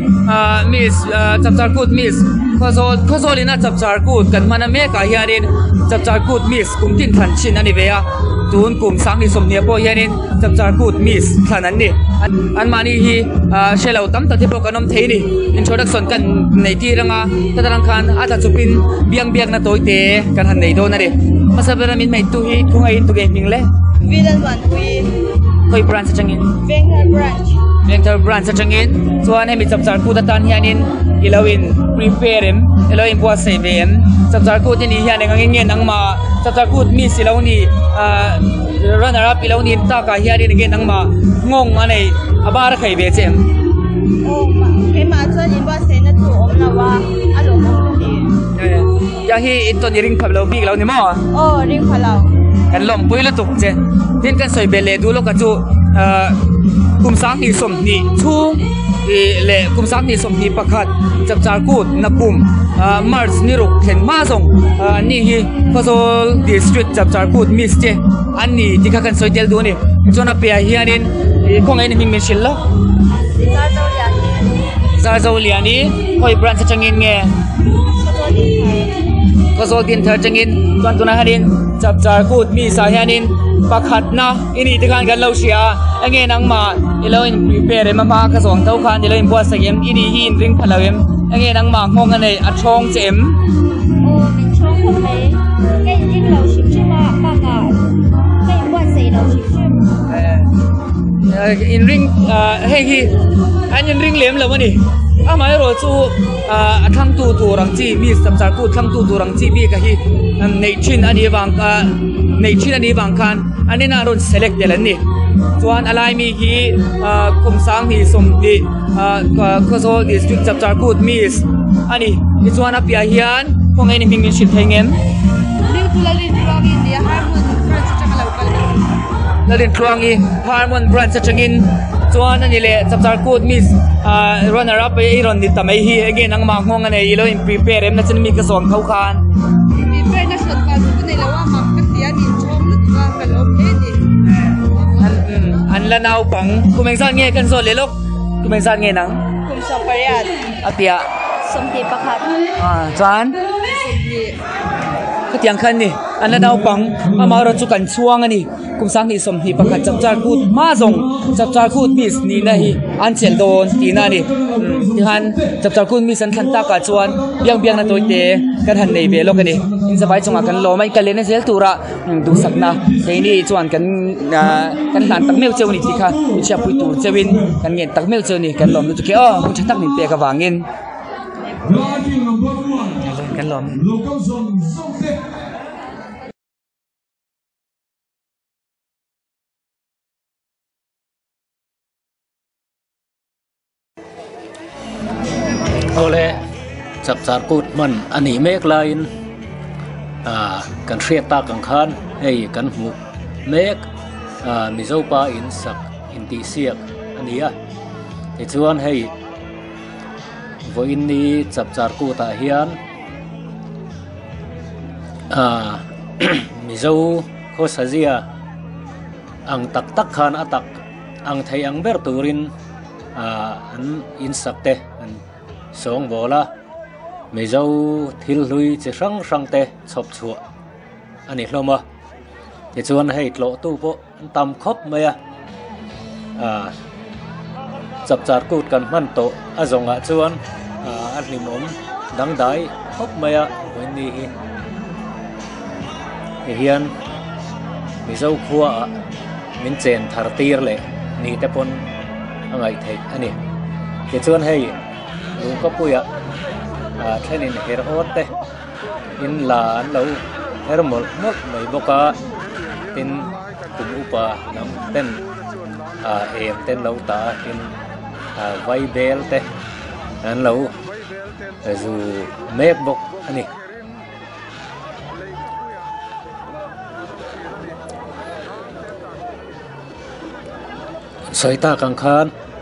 Speaker 5: miss khosol ina chapcharkut kan mana me ka hianin chapcharkut miss kumtin than chin ani veya tun kum sang ni somnia po hianin chapcharkut miss thanan ni an mani hi shelo tam ta thipo kanom theini introduction kan nei ti ranga tadarang khan ata chupin biang na toite kan han nei do na re masabara min mai tu hi thungai tu ge mingle
Speaker 6: Villain 1
Speaker 5: koi branch changin
Speaker 6: Vengthar branch
Speaker 5: changin chuan hemi chapcharkut atan hianin ilawin prepare ilawin bua sevem chapcharkut ni hian engenge nangma chapcharkut mi silawni runner up ilawni ta ka hianin ge nangma ngong anei abar khai be chem
Speaker 6: ke ma chuan in bua se na tu omna wa alo ni
Speaker 5: ya hi iton ring phablo big law ni mo
Speaker 6: ring phalau
Speaker 5: kan lom puilo tuk che tin kan soi bele du lo ka chu kumsang ni som ni thu le kumsang ni som ni pakhat chapcharkut na pum mars ni ruk thlen ma zong ni hi khosol district chapcharkut miss che ani dikha kan soi tel du ni chona pe hianin khong ai ni ming mechil lo Zarzoliani hoi branch changin nge khosol din thar changin tuan tuna hanin chapcharkut mi sa hianin pakhat na ini tikan kan lo sia ange nangma iloin prepare mama ka song tau khan iloin bua sagem ini hin ring phalawem ange nangma ngong ane athong chem
Speaker 6: min chong khong le kai ring lo shim chima pa ka kai bua sei lo shim chim
Speaker 5: in ring hey hi an in ring lem lo ni amai ro chu athang tu rang chi mi chapcharkut thang tu rang chi bi ka hi nei thin ani wang khan anina ron select delan ni chuan alai mi hi kumsang hi som di khosol district chapcharkut miss ani ni chuan apia hian khong ai ni ming shil thengem
Speaker 6: ring tulalin rogi dia harmon branch changalo kal
Speaker 5: ladin tluangi harmon branch changin chuan ani le chapcharkut miss runner up ei ron ni tamai hi again ang ma ngong ane ilo in prepare em na chen mi ka song khau khan
Speaker 6: mi pre na shot ka su nei lawa ma pektia min chom lut ka kalom edi
Speaker 5: an la naw pang kumeng san nge kan so le lok kumeng san nge nang
Speaker 6: kum sa pariat
Speaker 5: apia
Speaker 6: somti pakhat
Speaker 5: chuan khatiang khan ni an la naw pang amaro chu kan chuang ani kumsang ni som hi pakhat chapcharkut ma zong chapcharkut miss ni na hi an chel don ti na ni ti han chapcharkut miss an than ta ka chuan biang na toite kan han nei be lok ani in sabai chunga kan lo mai kalen sel tura du sakna sei ni chuan kan hlan tak meu cheu ni ti kha cha pui tur chewin kan ngen tak meu cheu ni kan lom lu chu ke mu chatak ni pe ka wangin kan lom
Speaker 3: ole chapcharkut man ani mek lain kan hriat ta kan khan hei kan hmu mek mizopa in sak in ti siak ania ti chuan hei voin ni chapcharkut a hian mizo khosazia ang tak khan atak ang thei ang ber turin an in sakte an song bola mizo thil hlui chi rang te chop chu ani hloma ti chuan hei tlo tu po tam khop maya chapcharkut kan man to azonga chuan atlimom dangdai khop maya ni hi hian mizo khuwa min chen thar tir le ni te pon angai thei ani ti chuan hei lu ka puya thenin her ote in la an lo ermol mol mai boka tin kum upa nam ten em ten lo ta tin vai bel te an lo zu mek bok ani soita kang khan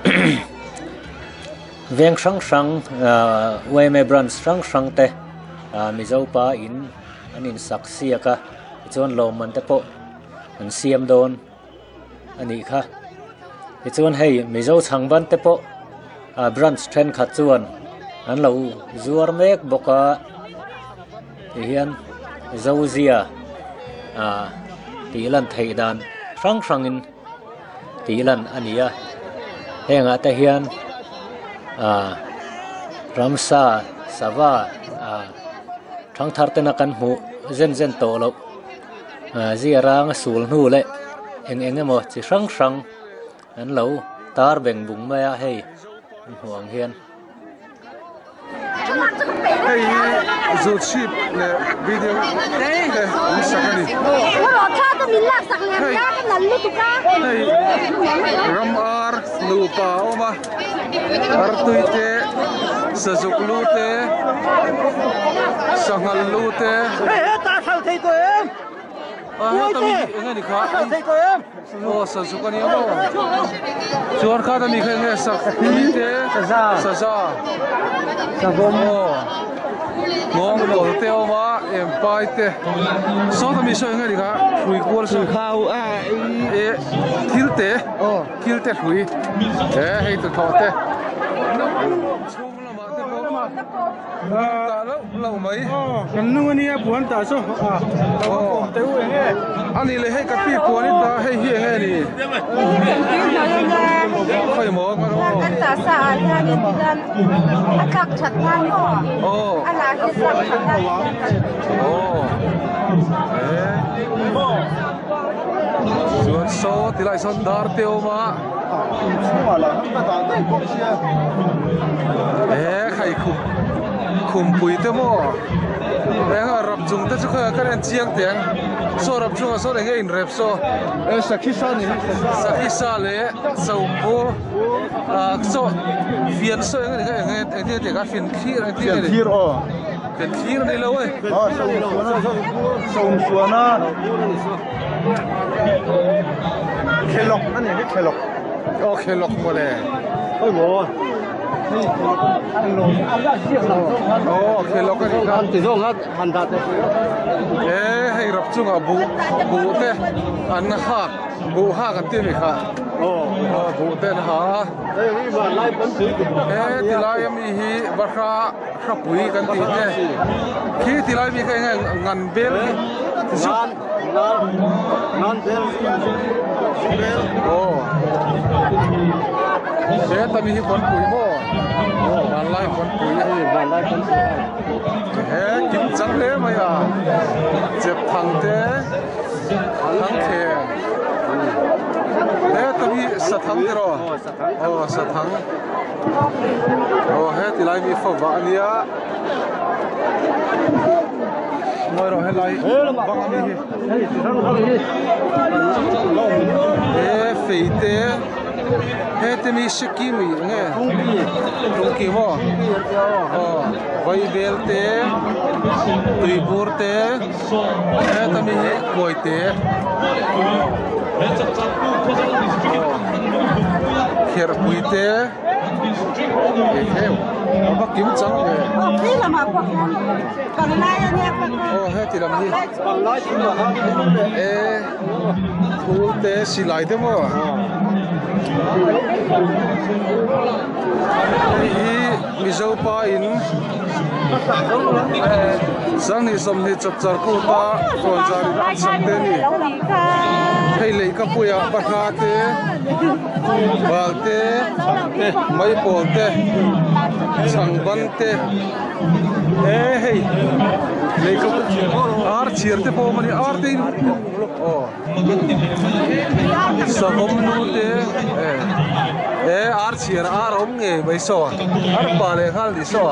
Speaker 3: veng sang we me brand sang te mizo pa in anin saksia ka chon lom man te po an siam don ani kha chon hei mizo changban te po brand trend kha chuan an lo zuar mek boka hian zozia tilan theidan sang in tilan ania henga te hian ramsa sava thang thar te na kan mu zen to lo zia rang sul nu le eng emo chi sang an lo tar beng bung ma ya hei huang hian
Speaker 7: hey zo chip le video hey sakani
Speaker 6: Ủa tha to min lak sak le ka nan lu tu ka
Speaker 7: hey ram ar lu pa oma ar tuite sazuk lu te sangal lu te
Speaker 8: hey ta sao thấy tụi em
Speaker 7: ta mi nghe đi khá
Speaker 8: thấy tụi em
Speaker 7: ô sazuk ani mo chuan kha ta mi khe nghe sak ni te sa sa gomo ngong lo te oma em pai te so ta mi so nghe đi khá hui kwal so
Speaker 8: khao
Speaker 7: e kil te hui e hei tu tho te lâu mấy
Speaker 8: kan nu ni buan ta so te u nge
Speaker 7: ani le hei ka pi buan ni ta hei hi nge ni khoi mo ka ro
Speaker 6: ta sa ya ni dan atak chat nan ko ala ki sa
Speaker 7: chuan so ti lai son dar te oma khai khum pui te mo enga rap chung te chu kha kan chiang tiang so rap chung so le in rep so
Speaker 8: sakhi
Speaker 7: sa le so po so fian so nge te ka fin khir ti ne
Speaker 8: khir
Speaker 7: fin khir ni lo oi
Speaker 8: so suana khelok ani khelok
Speaker 7: khelok mo le
Speaker 8: oi mo
Speaker 7: khelok ani ka
Speaker 8: ti zo ngat handa te
Speaker 7: hei rap chung a bu te an ha bu ha kan ti mi kha bu te ha
Speaker 8: wi ba lai ban ti
Speaker 7: ti lai mi hi ba kha pui kan ti ne khi ti lai mi ka ngan bel
Speaker 8: nan bel
Speaker 7: thế ta mi hi kon pui mo ban lai kon pui thế kim chang le ma ya chep thang te thang khe thế ta mi sa thang te ro sa thang he ti lai mi fa va ania ngồi rồi lại vâng anh đi phê té hết thì mình sẽ kí mình nghe không kí mà vay bel té tùy bur té hết thì mình ngồi té kher bui té nó kiếm trắng rồi.
Speaker 6: Thế là mà còn lại là nghe
Speaker 7: hết thì làm gì?
Speaker 8: còn lại thì mà
Speaker 7: thu tế xì lại thế mà. Mi dâu pa in sáng ni som ni chập char cô ta còn ra đi sang tên ni hay lấy các bụi à bắt ra thế bal thế mấy bồn thế sang ban te hey lấy cái ar chiar te po mani ar te sa om nu te ar chiar ar om nge bai so ar pa le khal di so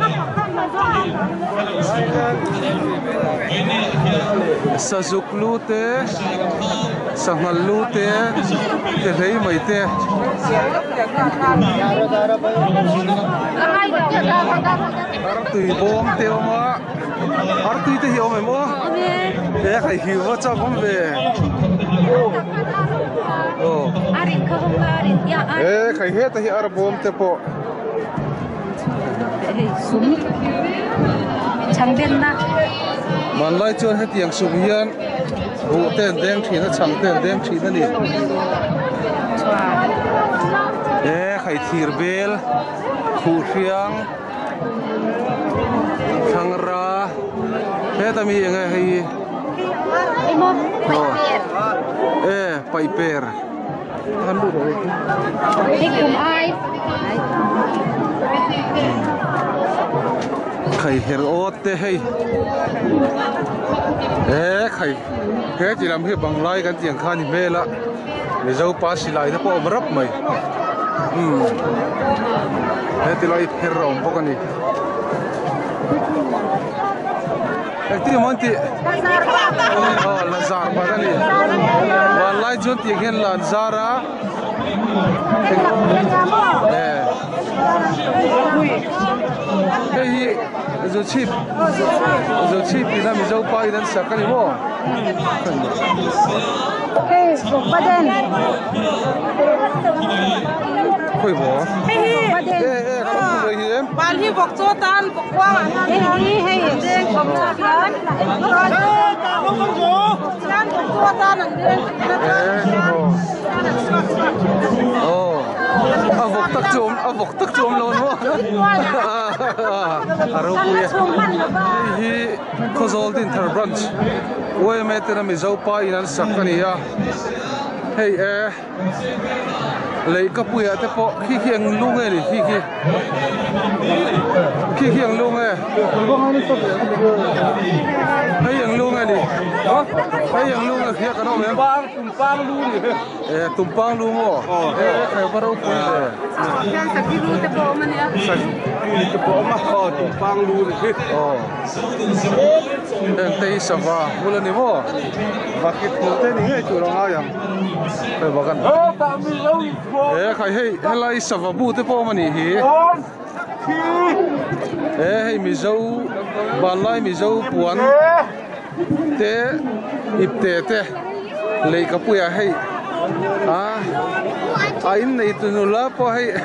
Speaker 7: sa zuk lu te sa ngal lu te lei mai te ar tui bom te ma ar tui te hiom mo khai hiu wa cha kom ve
Speaker 6: arin ka hong arin ya
Speaker 7: khai he ta hi ar bom te po
Speaker 6: sum chang den na
Speaker 7: man lai chon he tiang sum hian bu ten deng thi na chang ten deng thi na ni khai thir bel khu riang thang ra he ta mi nga hi
Speaker 6: imo
Speaker 7: pai per han bu rồi
Speaker 6: đi cùng ai
Speaker 7: khai her ot te hei khai he chỉ làm hi bằng lai kan tiang khan ni mela ni zo pa si lai ta po marap mai he ti lai her rom po kan ni ti monti lazar pa kan ni wan lai jon ti gen lazara hey zo chip ina mi zo pa idan sakani mo
Speaker 6: hey baden
Speaker 7: khoi bo
Speaker 6: baden bal hi bok cho tan bok kwa hey hey den bok cho tan tan bok cho tan an den avok tak chom lon mo
Speaker 7: aro kuya hi kozol din thar branch we metena mi zo pa inan sakani ya hey lấy cái bụi ở đây po khi khiêng lung này đi khi khiêng lung này hay khiêng lung này đi hay khiêng lung này khiêng cái nào vậy tumpang lung đi tumpang lung mo phải bắt đầu cuốn đấy
Speaker 6: khiêng sạc cái lung tepo mà nè
Speaker 7: sạc cái tepo mà tumpang lung đi em thấy sao vậy mua lên mo và cái cuốn thế này chủ động ai vậy phải bảoกันkhai hay lai sava bu te po mani hi hay mi zo ban lai mi zo puan te ip te lei ka puya hay in nei tu nu la po hay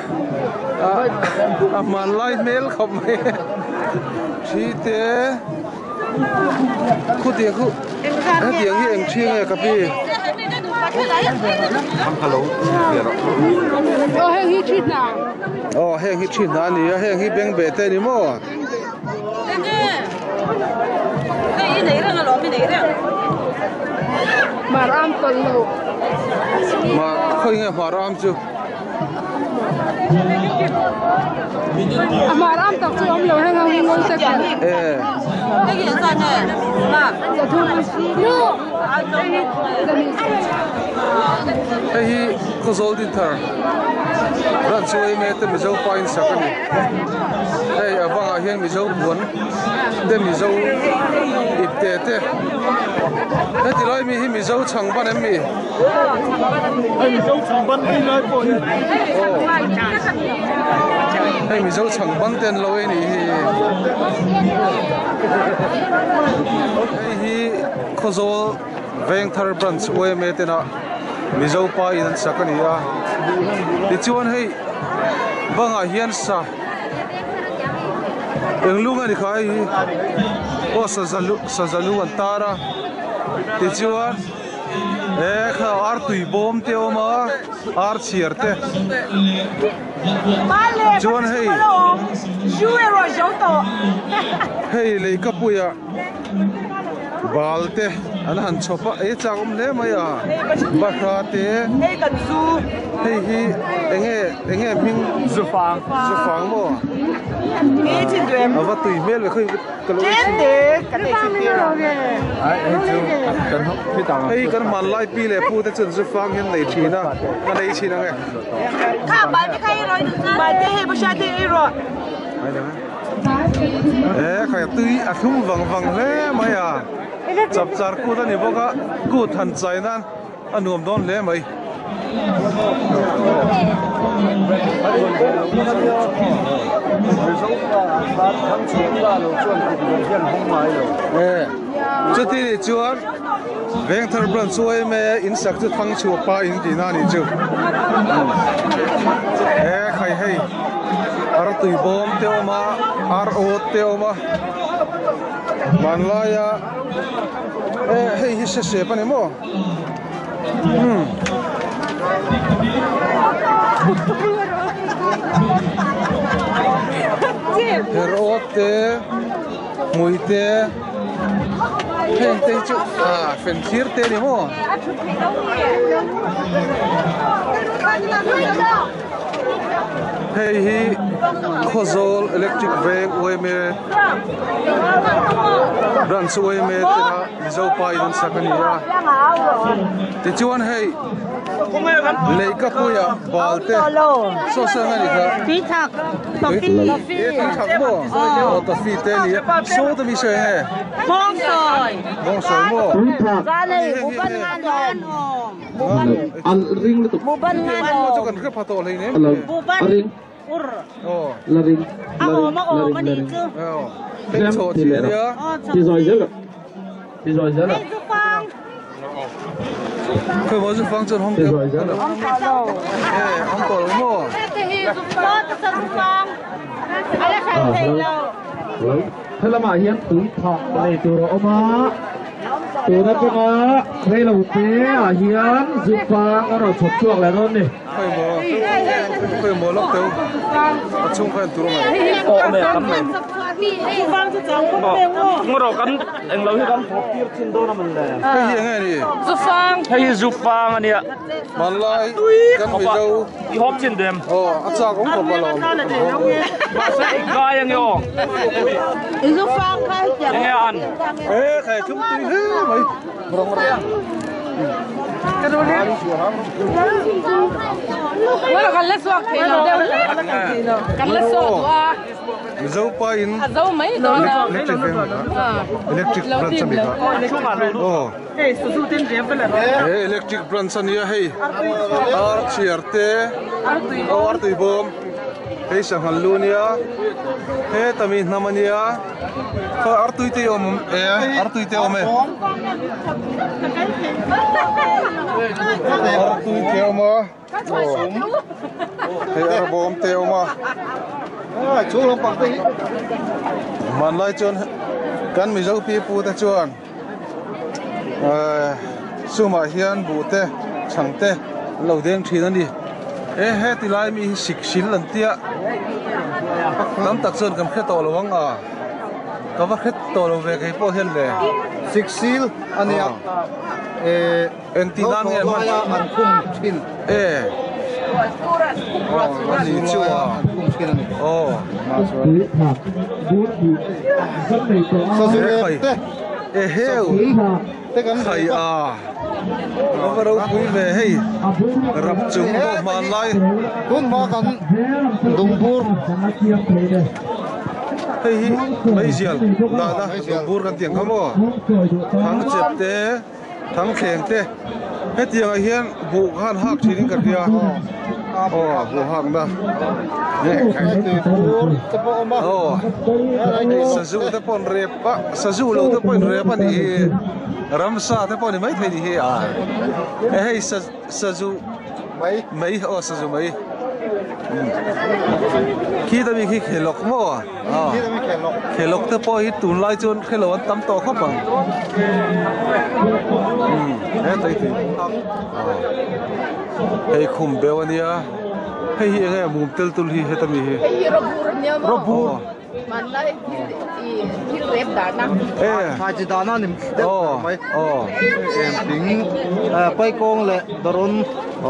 Speaker 7: man lai mel khom hay chi te khu tiếng hi em chi nghe ka pi hello
Speaker 6: heng hi chit na
Speaker 7: heng hi chit na ni heng hi beng be te ni mo
Speaker 6: cái này rằng là lo cái này rằng maram kon lo
Speaker 7: ma khoi nghe maram chu
Speaker 6: maram tak chu om lo heng hang ngol se kan cái gì sao nè mà giờ thu no
Speaker 7: hey kozol din thar ran chui me te mi zo point sakani hey awanga hian mi zo buan te mi zo ipte te he ti loi mi hi mi zo chang ban em mi
Speaker 8: mi zo chang ban đi lai po
Speaker 7: hey mi zo chang ban ten lo ni hi hey hi kozol veng thar branch we me te na mi zo pa in sakani ya ti chuan hei banga hian sa englunga ni khai o sazalu an tara ti chuan kha ar tui bom te oma ar chiar te chuan hei hei lei kapuya balte an han chopa e changom le maya bahrate
Speaker 5: hey kan su
Speaker 7: hey hi enge ming zufang mo
Speaker 5: mi chin dwem
Speaker 7: ava tui mel khoi kalo
Speaker 5: de kan dei chin de
Speaker 7: ai chu kan ho phi tang ei kan man lai pi le pu te chun zufang hen nei thina kan dei china nge
Speaker 5: kha ba ni khai roi ba te he ba sha te e ro
Speaker 7: khai tui a thum wang le maya chap char ku ta ni boka ku than chai nan anuam don le mai chu ti ni chuan veng thar bran chuai me in sak chu thang chu pa in ti na ni chu khai hei ar tui bom te oma ar o te oma manlaya hei hi se pa ni mo herote muite hei chu fen thir te ni mo hei hi khozol electric veg oime ran oime tina zo pai dan sakania ti chuan hei leika puya balte so sa ngani ka
Speaker 5: ti thak to fi
Speaker 7: mo to fi te ni so to mi se he
Speaker 5: mong soi
Speaker 7: mo
Speaker 5: ga le bu ban ngan don
Speaker 9: al ring lu
Speaker 5: bu ban ngan
Speaker 7: mo chu kan khap to le ne
Speaker 5: bu ban ur
Speaker 9: la ring
Speaker 5: ma ni chu
Speaker 7: cái chỗ thì nữa
Speaker 9: thì rồi chứ
Speaker 7: cái bao nhiêu phong trần không được ông tổ đúng không
Speaker 9: thế là mà hiện túi thọ này từ đó mà từ đó cái mà đây là một thế hiện giúp phá nó rồi chụp chuột lại luôn đi
Speaker 7: khơi mồ lóc tiêu chung khơi tụi mày
Speaker 9: mẹ cắm mày ngô rồi cắn anh lâu thì cắn hộp tiếp trên đôi là mình để
Speaker 7: cái gì nghe đi
Speaker 9: hay giúp phang anh ạ
Speaker 7: mà lại cắn bị đâu
Speaker 9: hộp trên đêm
Speaker 7: cha cũng không bao lâu
Speaker 9: gai anh yo
Speaker 5: giúp phang khai
Speaker 9: nghe ăn
Speaker 7: khai chúng tôi mày rong cái đó đi
Speaker 2: Wala kan leswak kilo daw. Kan leswak wa.
Speaker 7: Zo pa in.
Speaker 2: Zo mai do na.
Speaker 7: Electric brand sa bika.
Speaker 5: hey su tin je pala
Speaker 7: electric brand sa niya hey. Ar chiarte. Ar tui bom. Hey sa halunia. Hey tami namania. Ar tui te om ar tui te om. Ar tui te om. Hey ar bom te om. Chú long bạc đi. Man lai chon kan mi zo pi pu ta chuan. Suma hian bu te chang te lo deng thin ani. He ti lai mi sik sin lan tia. Nam tak chon kam khe to lawang a. Ka va khe to lo ve kai po hen le. Sik sil ani a. Entinan nge man an khum thin. Ani chua.
Speaker 9: túi thạc bút thì rất đầy có
Speaker 7: heo khai nó vào đâu quý về hay rập chúng mà lại
Speaker 8: tuôn mà cần đồng bur
Speaker 7: hay mấy giờ là ta đồng bur cần tiền không à thằng chép té thằng khéng té hết tiền ai hiền vụ han hắc chỉ đến cả kia vụ hắc đó sazu te pon repa sazu lo te pon repa ni ramsa te pon mai thei ni he hey sazu mai sazu mai khi ta bị khi khelok mo khelok te po hi tun lai chon khelo tam to khop à he tai ti hey khum bewania hay hi nghe mồm tel tul hi hết tami hi robur
Speaker 10: man lai hi rep da na
Speaker 7: ha chi da na nim em tính quay con lệ daron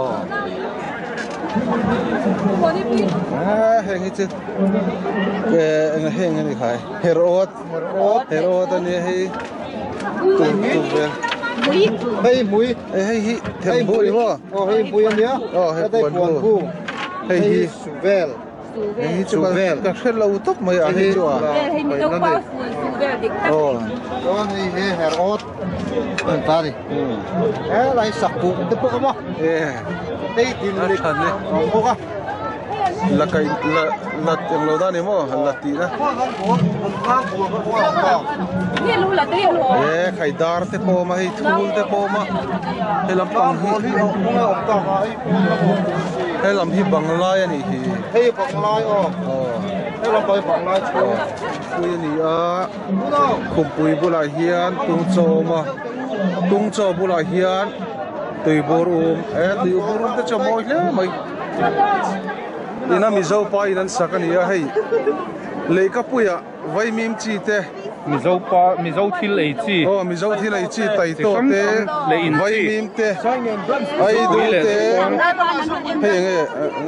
Speaker 7: heng hi cái heng này khai herot anh ấy tu về mui hey thêm bụi đúng không? Hey bụi anh nhá. Hey buồn bu. Hey suvel. Hey suvel. Các xe lâu tốc mới ăn hết chưa? Hey mình đâu bao suvel địch tắc. Đó hey herot. Anh ta đi. Lại sặc bụng tiếp bữa không? Hey tin lịch. Không có. Là cái là tiếng lâu đó này mà là tí đó.
Speaker 10: Nghe luôn là tiếng luôn.
Speaker 7: Khai đar te po mà hay thul te po mà hay làm bằng hi hay làm hi bằng lai anh hi hay bằng lai hay làm bằng lai chú pui anh không pui bu lại hiền tung cho bu lại hiền tùy borum tùy borum te cho mọi lẽ mày ina mi zo pa inan sakania hei leika puya vai mim chi te
Speaker 8: mi zo thil ei chi
Speaker 7: mi zo thil ei chi tai to te le in vai mim te ai du te hei nge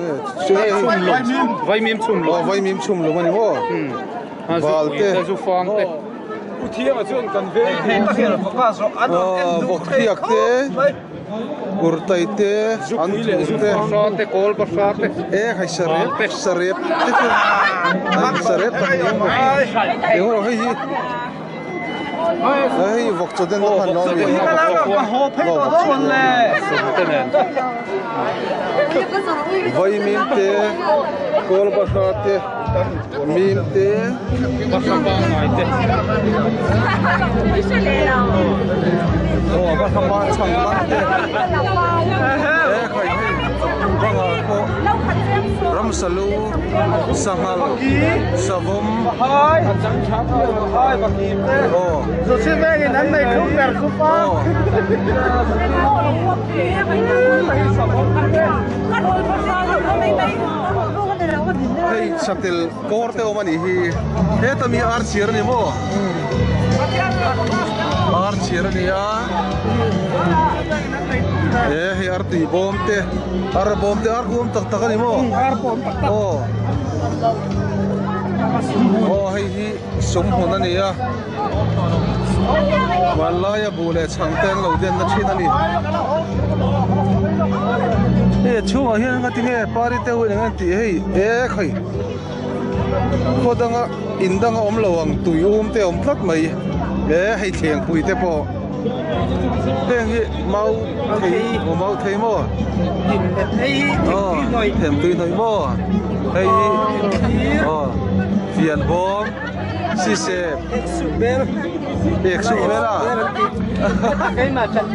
Speaker 8: vai mim chum lo
Speaker 7: mani mo val te
Speaker 8: zu fang te
Speaker 7: u thiang a chuan kan ve he ka so an vok thiak te kurtai te an te
Speaker 8: te kol pasat te
Speaker 7: khai sarep ta ni mo yo hei hei vok cho den no han lo mi
Speaker 8: ho phe to chon le te nen
Speaker 7: vai mim te kol pasat te mim te
Speaker 8: pasamba ngai te
Speaker 7: pasamba chang ma te khai banga ko ramsalu sangal savom hai chang chap hai bakim te so se ve in an nei khum per su pa hey satil korte omani hi he tami archer ni mo archer ni ya he arti bomte ar gum tak tak ni mo hey hi sum hona ni ya walaya bule changten lo den na thina ni chuwa hian nga tinge pari te hu nga ti hei khai khodanga indanga omlawang tuium te omthak mai hei theng pui te po heng hi mau thei mo hei noi them tui noi mo hei fian bom si se Exubera. Cái mà trận.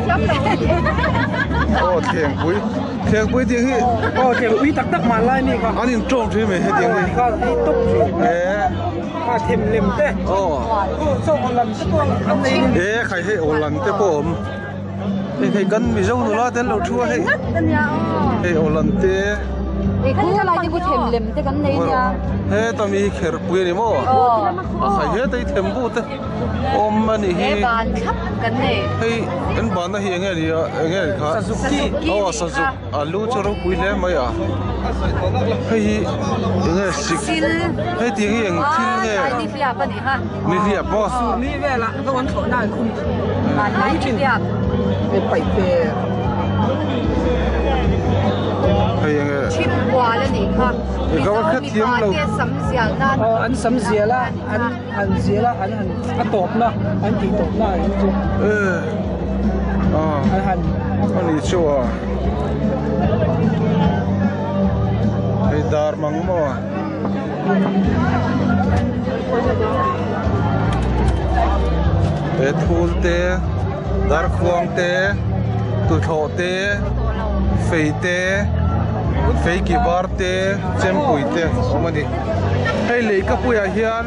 Speaker 7: Thieng bui tiếng hi.
Speaker 8: Thieng bui tắc tắc mà lai mi cả.
Speaker 7: Anh trông thế mày hết tiếng hi.
Speaker 8: Cái tốc. Thêm lem te. Sao một lần anh này.
Speaker 7: Khai hệ một lần te bom. Cái gần mi dâu nó tên lâu chua hay. Hệ một lần te.
Speaker 10: Cái này lại đi thêm lem te gần này nha.
Speaker 7: He tami kher pui ni mo khai he tai them bu te om mani hi
Speaker 10: ban khap kan ne
Speaker 7: hei kan ban na hi nge ri kha Suzuki alu choro pui le mai a hei nge sik hei ti hi eng thil nge
Speaker 10: ni fia pa ni ha
Speaker 7: ni fia bo
Speaker 8: ni ve la ka wan tho na khum
Speaker 10: ban lai chi fia
Speaker 8: pe pai pe
Speaker 7: hei nge
Speaker 10: chim qua le ni kha
Speaker 7: cái khát thiếm lâu
Speaker 8: anh sắm dìa la anh dìa la anh tộp na anh tí tộp na
Speaker 7: anh đi chùa cái dar mang mo cái thul te dar khuang te tu thọ te phê te phê kỳ bar te chem pui te omani hei lei ka puya hian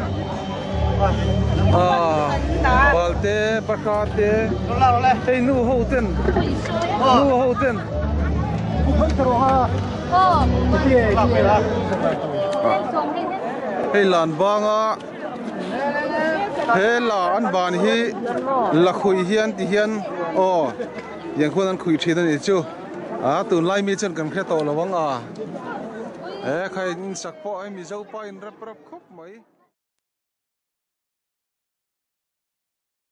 Speaker 7: bal te pakha te hei nu ho ten ให้หลานบ้างอ่ะเฮ้หลานบ้านฮีละคุยเฮียนที่เฮียนโอ้ยังคนนั้นคุยทีนั่นเองจูตุนไล่มีจนกันแค่โตแล้ววังใครสักพอให้มีเจ้าไปรับครบไหม